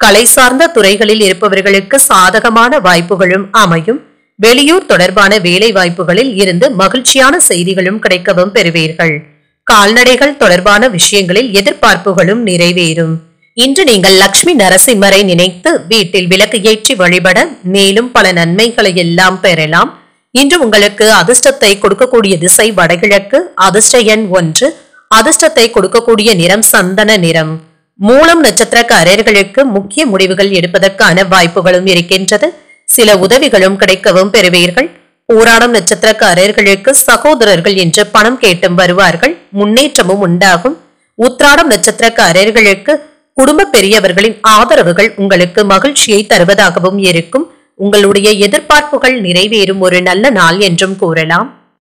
கலை சார்ந்த துறைகளில் இருப்பவர்களுக்கு சாதகமான வாய்ப்புகளும் அமையும். வெளியூர் தொடர்பான வேலை வாய்ப்புகளில் இருந்து மகிழ்ச்சியான செய்திகளும் கிடைக்கவும் பெறுவீர்கள். கால்நடைகள் தொடர்பான விஷயங்களில் எதிர்பார்ப்புகளும் நிறைவேறும். இன்று நீங்கள் லட்சுமி நரசிம்மரை நினைத்து வீட்டில் விளக்கு ஏற்றி வழிபட மேலும் பல நன்மைகளை எல்லாம் பெறலாம். இன்று உங்களுக்கு அதிர்ஷ்டத்தை கொடுக்கக்கூடிய திசை வடகிழக்கு. அதிர்ஷ்ட எண் 1. அதிர்ஷ்டத்தை கொடுக்கக்கூடிய நிறம் சந்தன நிறம். மூலம் நட்சத்திரக்காரர்களுக்கு முக்கிய முடிவுகள் எடுப்பதற்கான வாய்ப்புகளும் இருக்கின்றது. சில உதவிகளும் கிடைக்கவும் பெறுவீர்கள். பூராடம் நட்சத்திரக்காரர்களுக்கு சகோதரர்கள் என்று பணம் கேட்டும் வருவார்கள். முன்னேற்றமும் உண்டாகும். உத்திராடம் நட்சத்திரக்காரர்களுக்கு குடும்ப பெரியவர்களின் ஆதரவுகள் உங்களுக்கு மகிழ்ச்சியை தருவதாகவும் இருக்கும். உங்களுடைய எதிர்பார்ப்புகள் நிறைவேறும் ஒரு நல்ல நாள் என்றும் கூறலாம்.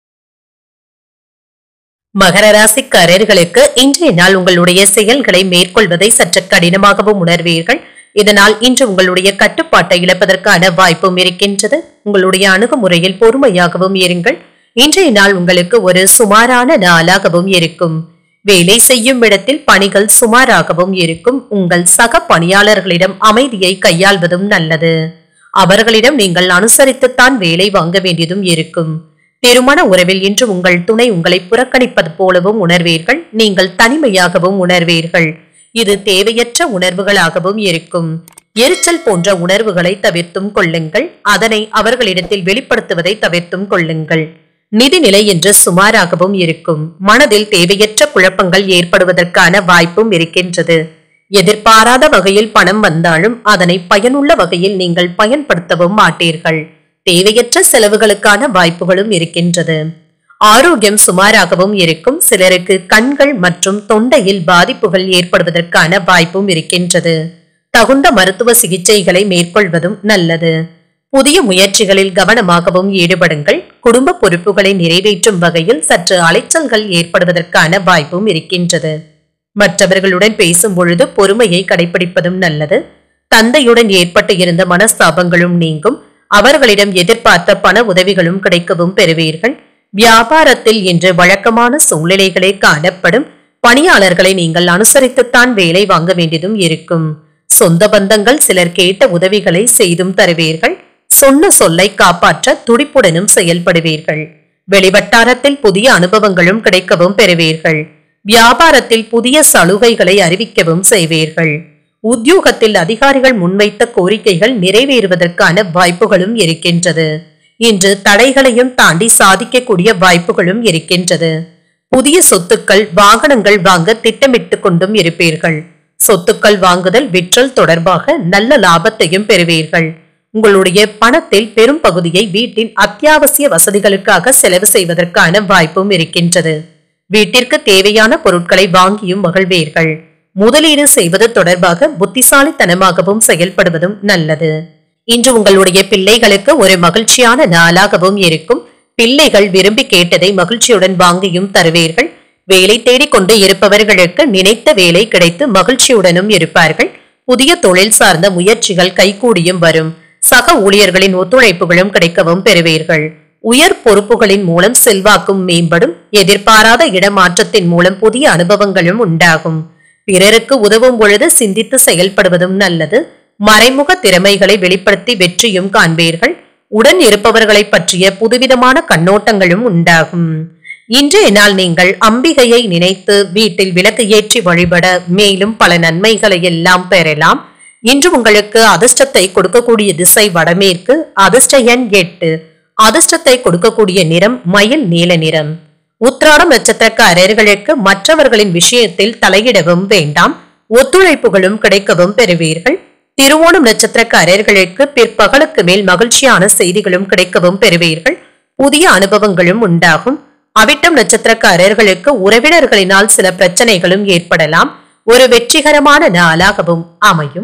மகர ராசிக்காரர்களுக்கு இன்றைய நாள் உங்களுடைய செயல்களை மேற்கொள்வதை சற்று கடினமாகவும் உணர்வீர்கள். இதனால் இன்று உங்களுடைய கட்டுப்பாட்டை இழப்பதற்கான வாய்ப்பும் இருக்கின்றது. உங்களுடைய அணுகுமுறையில் பொறுமையாகவும் இருங்கள். இன்றைய நாள் உங்களுக்கு ஒரு சுமாரான நாளாகவும் இருக்கும். வேலை செய்யும் இடத்தில் பணிகள் சுமாராகவும் இருக்கும். உங்கள் சக பணியாளர்களிடம் அமைதியை கையாள்வதும் நல்லது. அவர்களிடம் நீங்கள் அனுசரித்துத்தான் வேலை வாங்க வேண்டியதும் இருக்கும். திருமண உறவில் இன்று உங்கள் துணை உங்களை புறக்கணிப்பது போலவும் உணர்வீர்கள். நீங்கள் தனிமையாகவும் உணர்வீர்கள். இது தேவையற்ற உணர்வுகளாகவும் இருக்கும். எரிச்சல் போன்ற உணர்வுகளை தவிர்த்தும் கொள்ளுங்கள். அதனை அவர்களிடத்தில் வெளிப்படுத்துவதை தவிர்த்தும் கொள்ளுங்கள். நிதிநிலை என்று சுமாராகவும் இருக்கும். மனதில் தேவையற்ற குழப்பங்கள் ஏற்படுவதற்கான வாய்ப்பும் இருக்கின்றது. எதிர்பாராத வகையில் பணம் வந்தாலும் அதனை பயனுள்ள வகையில் நீங்கள் பயன்படுத்தவும் மாட்டீர்கள். தேவையற்ற செலவுகளுக்கான வாய்ப்புகளும் இருக்கின்றது. ஆரோக்கியம் சுமாராகவும் இருக்கும். சிலருக்கு கண்கள் மற்றும் தொண்டையில் பாதிப்புகள் ஏற்படுவதற்கான வாய்ப்பும் இருக்கின்றது. தகுந்த மருத்துவ சிகிச்சைகளை மேற்கொள்வதும் நல்லது. புதிய முயற்சிகளில் கவனமாகவும் ஈடுபடுங்கள். குடும்ப பொறுப்புகளை நிறைவேற்றும் வகையில் சற்று அலைச்சல்கள் ஏற்படுவதற்கான வாய்ப்பும் இருக்கின்றது. மற்றவர்களுடன் பேசும் பொழுது பொறுமையை கடைபிடிப்பதும் நல்லது. தந்தையுடன் ஏற்பட்டு இருந்த மனஸ்தாபங்களும் நீங்கும். அவர்களிடம் எதிர்பார்த்த பண உதவிகளும் கிடைக்கவும் பெறுவீர்கள். வியாபாரத்தில் இன்று வழக்கமான சூழ்நிலைகளே காணப்படும். பணியாளர்களை நீங்கள் அனுசரித்துத்தான் வேலை வாங்க வேண்டியதும் இருக்கும். சொந்த பந்தங்கள் சிலர் கேட்ட உதவிகளை செய்தும் தருவீர்கள். சொன்ன சொல்லை காப்பாற்ற துடிப்புடனும் செயல்படுவீர்கள். வெளிவட்டாரத்தில் புதிய அனுபவங்களும் கிடைக்கவும் பெறுவீர்கள். வியாபாரத்தில் புதிய சலுகைகளை அறிவிக்கவும் செய்வீர்கள். உத்தியோகத்தில் அதிகாரிகள் முன்வைத்த கோரிக்கைகள் நிறைவேறுவதற்கான வாய்ப்புகளும் இருக்கின்றது. இன்று தடைகளையும் தாண்டி சாதிக்கக்கூடிய வாய்ப்புகளும் இருக்கின்றது. புதிய சொத்துக்கள் வாகனங்கள் வாங்க திட்டமிட்டுக் கொண்டும் இருப்பீர்கள். சொத்துக்கள் வாங்குதல் விற்றல் தொடர்பாக நல்ல லாபத்தையும் பெறுவீர்கள். உங்களுடைய பணத்தில் பெரும் பகுதியை வீட்டின் அத்தியாவசிய வசதிகளுக்காக செலவு செய்வதற்கான வாய்ப்பும் இருக்கின்றது. வீட்டிற்கு தேவையான பொருட்களை வாங்கியும் மகிழ்வீர்கள். முதலீடு செய்வது தொடர்பாக புத்திசாலித்தனமாகவும் செயல்படுவதும் நல்லது. இன்று உங்களுடைய பிள்ளைகளுக்கு ஒரு மகிழ்ச்சியான நாளாகவும் இருக்கும். பிள்ளைகள் விரும்பி கேட்டதை மகிழ்ச்சியுடன் வாங்கியும் தருவீர்கள். வேலை தேடிக்கொண்டு இருப்பவர்களுக்கு நினைத்த வேலை கிடைத்து மகிழ்ச்சியுடனும் இருப்பார்கள். புதிய தொழில் சார்ந்த முயற்சிகள் கைகூடியும் வரும். சக ஊழியர்களின் ஒத்துழைப்புகளும் கிடைக்கவும் பெறுவீர்கள். உயர் பொறுப்புகளின் மூலம் செல்வாக்கும் மேம்படும். எதிர்பாராத இடமாற்றத்தின் மூலம் புதிய அனுபவங்களும் உண்டாகும். பிறருக்கு உதவும் பொழுது சிந்தித்து செயல்படுவதும் நல்லது. மறைமுக திறமைகளை வெளிப்படுத்தி வெற்றியும் காண்பீர்கள். உடன் இருப்பவர்களை பற்றிய புதுவிதமான கண்ணோட்டங்களும் உண்டாகும். இன்றைய நாள் நீங்கள் அம்பிகையை நினைத்து வீட்டில் விளக்கு ஏற்றி வழிபட மேலும் பல நன்மைகளை எல்லாம் பெறலாம். இன்று உங்களுக்கு அதிர்ஷ்டத்தை கொடுக்கக்கூடிய திசை வடமேற்கு. அதிர்ஷ்ட எண் 8. அதிர்ஷ்டத்தை கொடுக்கக்கூடிய நிறம் மயில் நீல நிறம். உத்திராடம் நட்சத்திரக்காரர்களுக்கு மற்றவர்களின் விஷயத்தில் தலையிடவும் வேண்டாம். ஒத்துழைப்புகளும் கிடைக்கவும் பெறுவீர்கள். திருவோணம் நட்சத்திரக்காரர்களுக்கு பிற்பகலுக்கு மேல் மகிழ்ச்சியான செய்திகளும் கிடைக்கவும் பெறுவீர்கள். புதிய அனுபவங்களும் உண்டாகும். அவிட்டம் நட்சத்திரக்காரர்களுக்கு உறவினர்களினால் சில பிரச்சனைகளும் ஏற்படலாம். ஒரு வெற்றிகரமான நாளாகவும் அமையும்.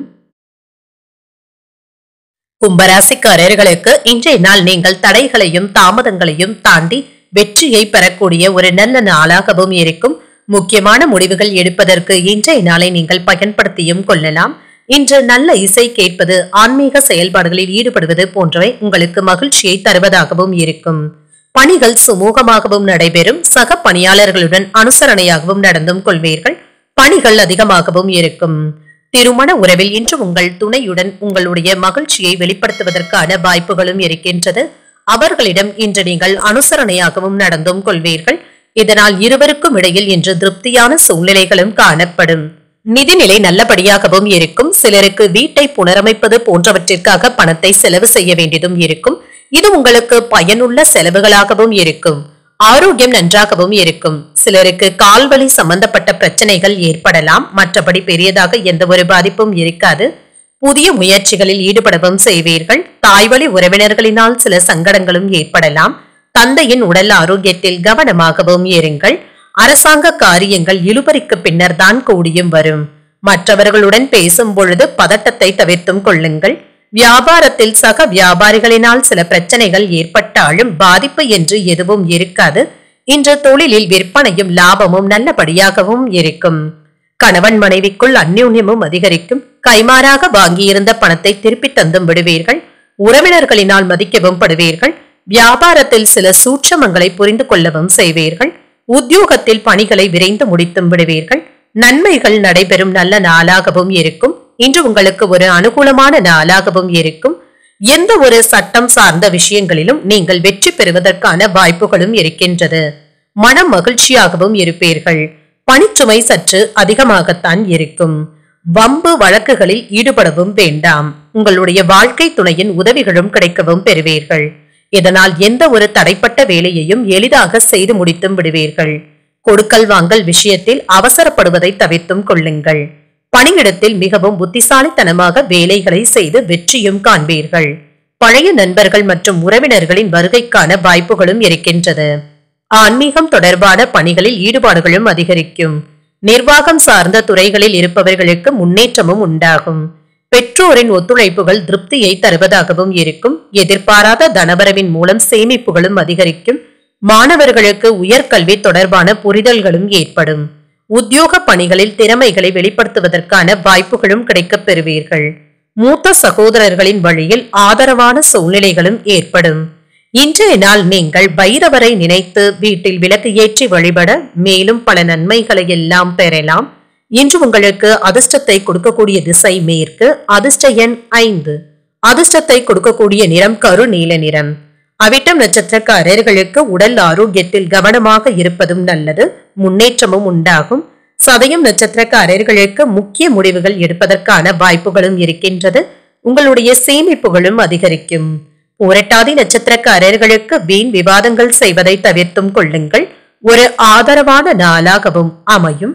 கும்பராசிக்காரர்களுக்கு இன்றைய நாள் நீங்கள் தடைகளையும் தாமதங்களையும் தாண்டி வெற்றியை பெறக்கூடிய ஒரு நல்ல நாளாகவும் இருக்கும். முக்கியமான முடிவுகள் எடுப்பதற்கு இன்றைய நாளை நீங்கள் பயன்படுத்தியும் கொள்ளலாம். இன்று நல்ல இசை கேட்பது, ஆன்மீக செயல்பாடுகளில் ஈடுபடுவது போன்றவை உங்களுக்கு மகிழ்ச்சியை தருவதாகவும் இருக்கும். பணிகள் சுமூகமாகவும் நடைபெறும். சக பணியாளர்களுடன் அனுசரணையாகவும் நடந்தும் கொள்வீர்கள். பணிகள் அதிகமாகவும் இருக்கும். திருமண உறவில் இன்று உங்கள் துணையுடன் உங்களுடைய மகிழ்ச்சியை வெளிப்படுத்துவதற்கான வாய்ப்புகளும் இருக்கின்றது. அவர்களிடம் இன்று நீங்கள் அனுசரணையாகவும் நடந்தும் கொள்வீர்கள். இதனால் இருவருக்கும் இடையில் இன்று திருப்தியான சூழ்நிலைகளும் காணப்படும். நிதிநிலை நல்லபடியாகவும் இருக்கும். சிலருக்கு வீட்டை புனரமைப்பது போன்றவற்றிற்காக பணத்தை செலவு செய்ய வேண்டியதும் இருக்கும். இது உங்களுக்கு பயனுள்ள செலவுகளாகவும் இருக்கும். ஆரோக்கியம் நன்றாகவும் இருக்கும். சிலருக்கு கால்வலி சம்பந்தப்பட்ட பிரச்சனைகள் ஏற்படலாம். மற்றபடி பெரியதாக எந்த ஒரு பாதிப்பும் இருக்காது. புதிய முயற்சிகளில் ஈடுபடவும் செய்வீர்கள். தாய்வழி உறவினர்களினால் சில சங்கடங்களும் ஏற்படலாம். தந்தையின் உடல் ஆரோக்கியத்தில் கவனமாகவும் இருங்கள். அரசாங்க காரியங்கள் இழுபறிக்கு பின்னர் தான் கூடியும் வரும். மற்றவர்களுடன் பேசும் பொழுது பதட்டத்தை தவிர்த்தும் கொள்ளுங்கள். வியாபாரத்தில் சக வியாபாரிகளினால் சில பிரச்சனைகள் ஏற்பட்டாலும் பாதிப்பு என்று எதுவும் இருக்காது. இன்று தொழிலில் விற்பனையும் லாபமும் நல்லபடியாகவும் இருக்கும். கணவன் மனைவிக்குள் அந்யோன்யமும் அதிகரிக்கும். கைமாறாக வாங்கியிருந்த பணத்தை திருப்பி தந்தும் விடுவீர்கள். உறவினர்களினால் மதிக்கவும் படுவீர்கள். வியாபாரத்தில் சில சூட்சமங்களை புரிந்து கொள்ளவும் செய்வீர்கள். உத்தியோகத்தில் பணிகளை விரைந்து முடித்தும் விடுவீர்கள். நன்மைகள் நடைபெறும் நல்ல நாளாகவும் இருக்கும். இன்று உங்களுக்கு ஒரு அனுகூலமான நாளாகவும் இருக்கும். எந்த ஒரு சட்டம் சார்ந்த விஷயங்களிலும் நீங்கள் வெற்றி பெறுவதற்கான வாய்ப்புகளும் இருக்கின்றது. மனம் மகிழ்ச்சியாகவும் இருப்பீர்கள். பணிச்சுமை சற்று அதிகமாகத்தான் இருக்கும். வம்பு வழக்குகளில் ஈடுபடவும் வேண்டாம். உங்களுடைய வாழ்க்கை துணையின் உதவிகளும் கிடைக்கவும் பெறுவீர்கள். இதனால் எந்த ஒரு தடைப்பட்ட வேலையையும் எளிதாக செய்து முடித்தும் விடுவீர்கள். கொடுக்கல் வாங்கல் விஷயத்தில் அவசரப்படுவதை தவிர்த்தும் கொள்ளுங்கள். பணியிடத்தில் மிகவும் புத்திசாலித்தனமாக வேலைகளை செய்து வெற்றியும் காண்பீர்கள். பழைய நண்பர்கள் மற்றும் உறவினர்களின் வருகைக்கான வாய்ப்புகளும் இருக்கின்றது. ஆன்மீகம் தொடர்பான பணிகளில் ஈடுபாடுகளும் அதிகரிக்கும். நிர்வாகம் சார்ந்த துறைகளில் இருப்பவர்களுக்கு முன்னேற்றமும் உண்டாகும். பெற்றோரின் ஒத்துழைப்புகள் திருப்தியை தருவதாகவும் இருக்கும். எதிர்பாராத தனவரவின் மூலம் சேமிப்புகளும் அதிகரிக்கும். மாணவர்களுக்கு உயர்கல்வி தொடர்பான புரிதல்களும் ஏற்படும். உத்தியோக பணிகளில் திறமைகளை வெளிப்படுத்துவதற்கான வாய்ப்புகளும் கிடைக்கப் பெறுவீர்கள். மூத்த சகோதரர்களின் வழியில் ஆதரவான சூழ்நிலைகளும் ஏற்படும். இன்றைய நாள் நீங்கள் பைரவரை நினைத்து வீட்டில் விளக்கு ஏற்றி வழிபட மேலும் பல நன்மைகளை எல்லாம் பெறலாம். இன்று உங்களுக்கு அதிர்ஷ்டத்தை கொடுக்கக்கூடிய திசை மேற்கு. அதிர்ஷ்ட எண் 5. அதிர்ஷ்டத்தை கொடுக்கக்கூடிய நிறம் கரு நீல நிறம். அவிட்டம் நட்சத்திரக்காரர்களுக்கு உடல் ஆரோக்கியத்தில் கவனமாக இருப்பதும் நல்லது. முன்னேற்றமும் உண்டாகும். சதயம் நட்சத்திரக்காரர்களுக்கு முக்கிய முடிவுகள் எடுப்பதற்கான வாய்ப்புகளும் இருக்கின்றது. உங்களுடைய சேமிப்புகளும் அதிகரிக்கும். புரட்டாதி நட்சத்திரக்காரர்களுக்கு வீண் விவாதங்கள் செய்வதை தவிர்த்தும் கொள்ளுங்கள். ஒரு ஆதரவான நாளாகவும் அமையும்.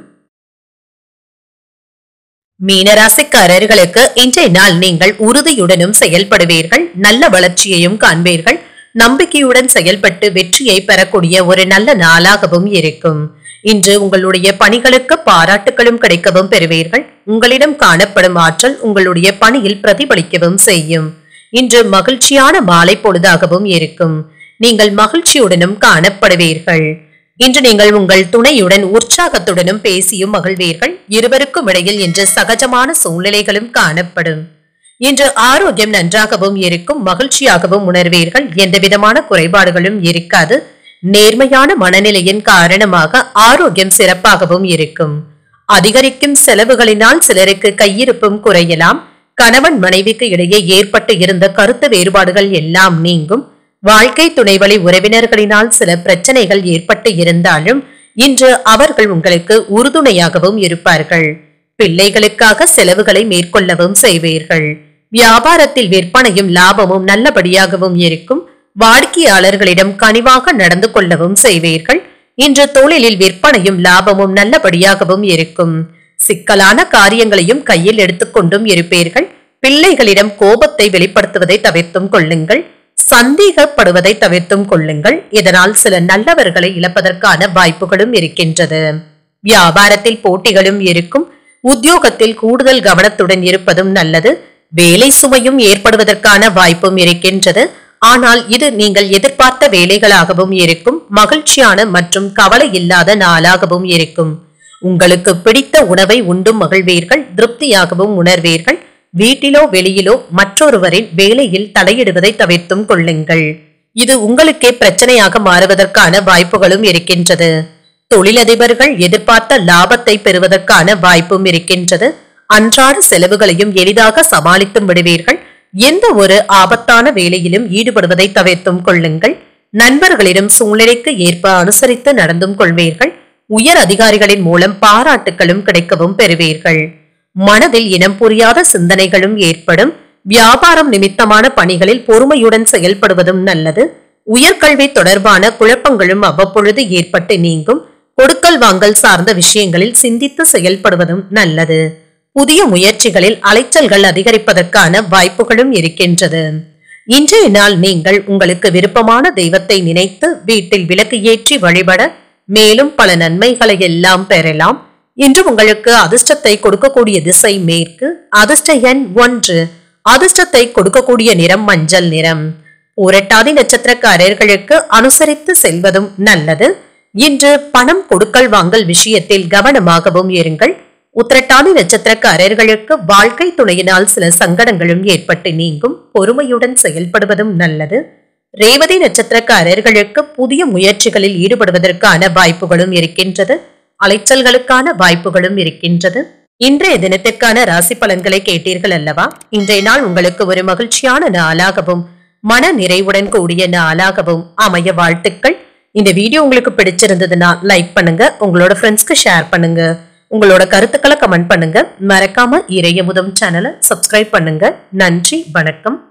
மீனராசிக்காரர்களுக்கு இன்றைய நாள் நீங்கள் உறுதியுடனும் செயல்படுவீர்கள். நல்ல வளர்ச்சியையும் காண்பீர்கள். நம்பிக்கையுடன் செயல்பட்டு வெற்றியை பெறக்கூடிய ஒரு நல்ல நாளாகவும் இருக்கும். இன்று உங்களுடைய பணிகளுக்கு பாராட்டுகளும் கிடைக்கவும் பெறுவீர்கள். உங்களிடம் காணப்படும் ஆற்றல் உங்களுடைய பணியில் பிரதிபலிக்கவும் செய்யும். இன்று மகிழ்ச்சியான மாலை பொழுதாகவும் இருக்கும். நீங்கள் மகிழ்ச்சியுடனும் காணப்படுவீர்கள். இன்று நீங்கள் உங்கள் துணையுடன் உற்சாகத்துடனும் பேசியும் மகிழ்வீர்கள். இருவருக்கும் இடையில் இன்று சகஜமான சூழ்நிலைகளும் காணப்படும். இன்று ஆரோக்கியம் நன்றாகவும் இருக்கும். மகிழ்ச்சியாகவும் உணர்வீர்கள். எந்தவிதமான குறைபாடுகளும் இருக்காது. நேர்மையான மனநிலையின் காரணமாக ஆரோக்கியம் சிறப்பாகவும் இருக்கும். அதிகரிக்கும் செலவுகளினால் சிலருக்கு கையிருப்பும் குறையலாம். கணவன் மனைவிக்கு இடையே ஏற்பட்டு இருந்த கருத்து வேறுபாடுகள் எல்லாம் நீங்கும். வாழ்க்கை துணைவழி உறவினர்களினால் சில பிரச்சனைகள் ஏற்பட்டு இருந்தாலும் இன்று அவர்கள் உங்களுக்கு உறுதுணையாகவும் இருப்பார்கள். பிள்ளைகளுக்காக செலவுகளை மேற்கொள்ளவும் செய்வீர்கள். வியாபாரத்தில் விற்பனையும் லாபமும் நல்லபடியாகவும் இருக்கும். வாடிக்கையாளர்களிடம் கனிவாக நடந்து கொள்ளவும் செய்வீர்கள். இன்று தொழிலில் விற்பனையும் லாபமும் நல்லபடியாகவும் இருக்கும். சிக்கலான காரியங்களையும் கையில் எடுத்துக்கொண்டும் இருப்பீர்கள். பிள்ளைகளிடம் கோபத்தை வெளிப்படுத்துவதை தவிர்த்தும் கொள்ளுங்கள். சந்தேகப்படுவதை தவிர்த்தும் கொள்ளுங்கள். இதனால் சில நல்லவர்களை இழப்பதற்கான வாய்ப்புகளும் இருக்கின்றது. வியாபாரத்தில் போட்டிகளும் இருக்கும். உத்தியோகத்தில் கூடுதல் கவனத்துடன் இருப்பதும் நல்லது. வேலை சுமையும் ஏற்படுவதற்கான வாய்ப்பும் இருக்கின்றது. ஆனால் இது நீங்கள் எதிர்பார்த்த வேலைகளாகவும் இருக்கும். மகிழ்ச்சியான மற்றும் கவலை இல்லாத நாளாகவும் இருக்கும். உங்களுக்கு பிடித்த உணவை உண்டும் மகிழ்வீர்கள். திருப்தியாகவும் உணர்வீர்கள். வீட்டிலோ வெளியிலோ மற்றொருவரின் வேலையில் தலையிடுவதை தவிர்த்தும் கொள்ளுங்கள். இது உங்களுக்கே பிரச்சனையாக மாறுவதற்கான வாய்ப்புகளும் இருக்கின்றது. தொழிலதிபர்கள் எதிர்பார்த்த லாபத்தை பெறுவதற்கான வாய்ப்பும் இருக்கின்றது. அன்றாட செலவுகளையும் எளிதாக சமாளித்து விடுவீர்கள். எந்த ஒரு ஆபத்தான வேலையிலும் ஈடுபடுவதை தவிர்த்தும் கொள்ளுங்கள். நண்பர்களிடம் சூழ்நிலைக்கு ஏற்ப அனுசரித்து நடந்தும் கொள்வீர்கள். உயர் அதிகாரிகளின் மூலம் பாராட்டுகளும் கிடைக்கவும் பெறுவீர்கள். மனதில் இனம் புரியாத சிந்தனைகளும் ஏற்படும். வியாபாரம் நிமித்தமான பணிகளில் பொறுமையுடன் செயல்படுவதும் நல்லது. உயர்கல்வி தொடர்பான குழப்பங்களும் அவ்வப்பொழுது ஏற்பட்டு நீங்கும். கொடுக்கல் வாங்கல் சார்ந்த விஷயங்களில் சிந்தித்து செயல்படுவதும் நல்லது. புதிய முயற்சிகளில் அலைச்சல்கள் அதிகரிப்பதற்கான வாய்ப்புகளும் இருக்கின்றது. இன்றைய நாள் நீங்கள் உங்களுக்கு விருப்பமான தெய்வத்தை நினைத்து வீட்டில் விளக்கு ஏற்றி வழிபட மேலும் பல நன்மைகளை எல்லாம் பெறலாம். இன்று உங்களுக்கு அதிர்ஷ்டத்தை கொடுக்கக்கூடிய திசை மேற்கு. அதிர்ஷ்ட எண் 1. அதிர்ஷ்டத்தை கொடுக்கக்கூடிய நிறம் மஞ்சள் நிறம். பூரட்டாதி நட்சத்திரக்காரர்களுக்கு அனுசரித்து செல்வதும் நல்லது. இன்று பணம் கொடுக்கல் வாங்கல் விஷயத்தில் கவனமாகவும் இருங்கள். உத்திரட்டாதி நட்சத்திரக்காரர்களுக்கு வாழ்க்கை துணையினால் சில சங்கடங்களும் ஏற்பட்டு நீங்கும். பொறுமையுடன் செயல்படுவதும் நல்லது. ரேவதி நட்சத்திரக்காரர்களுக்கு புதிய முயற்சிகளில் ஈடுபடுவதற்கான வாய்ப்புகளும் இருக்கின்றது. அலைச்சல்களுக்கான வாய்ப்புகளும் இருக்கின்றது. இன்றைய தினத்திற்கான ராசி பலன்களை கேட்டீர்கள் அல்லவா? இன்றைய நாள் உங்களுக்கு ஒரு மகிழ்ச்சியான நாளாகவும் மன நிறைவுடன் கூடிய நாளாகவும் அமைய வாழ்த்துக்கள். இந்த வீடியோ உங்களுக்கு பிடிச்சிருந்ததுன்னா லைக் பண்ணுங்க, உங்களோட ஃப்ரெண்ட்ஸ்க்கு ஷேர் பண்ணுங்க, உங்களோட கருத்துக்களை கமெண்ட் பண்ணுங்க. மறக்காம இறையமுதம் சேனலை சப்ஸ்கிரைப் பண்ணுங்க. நன்றி, வணக்கம்.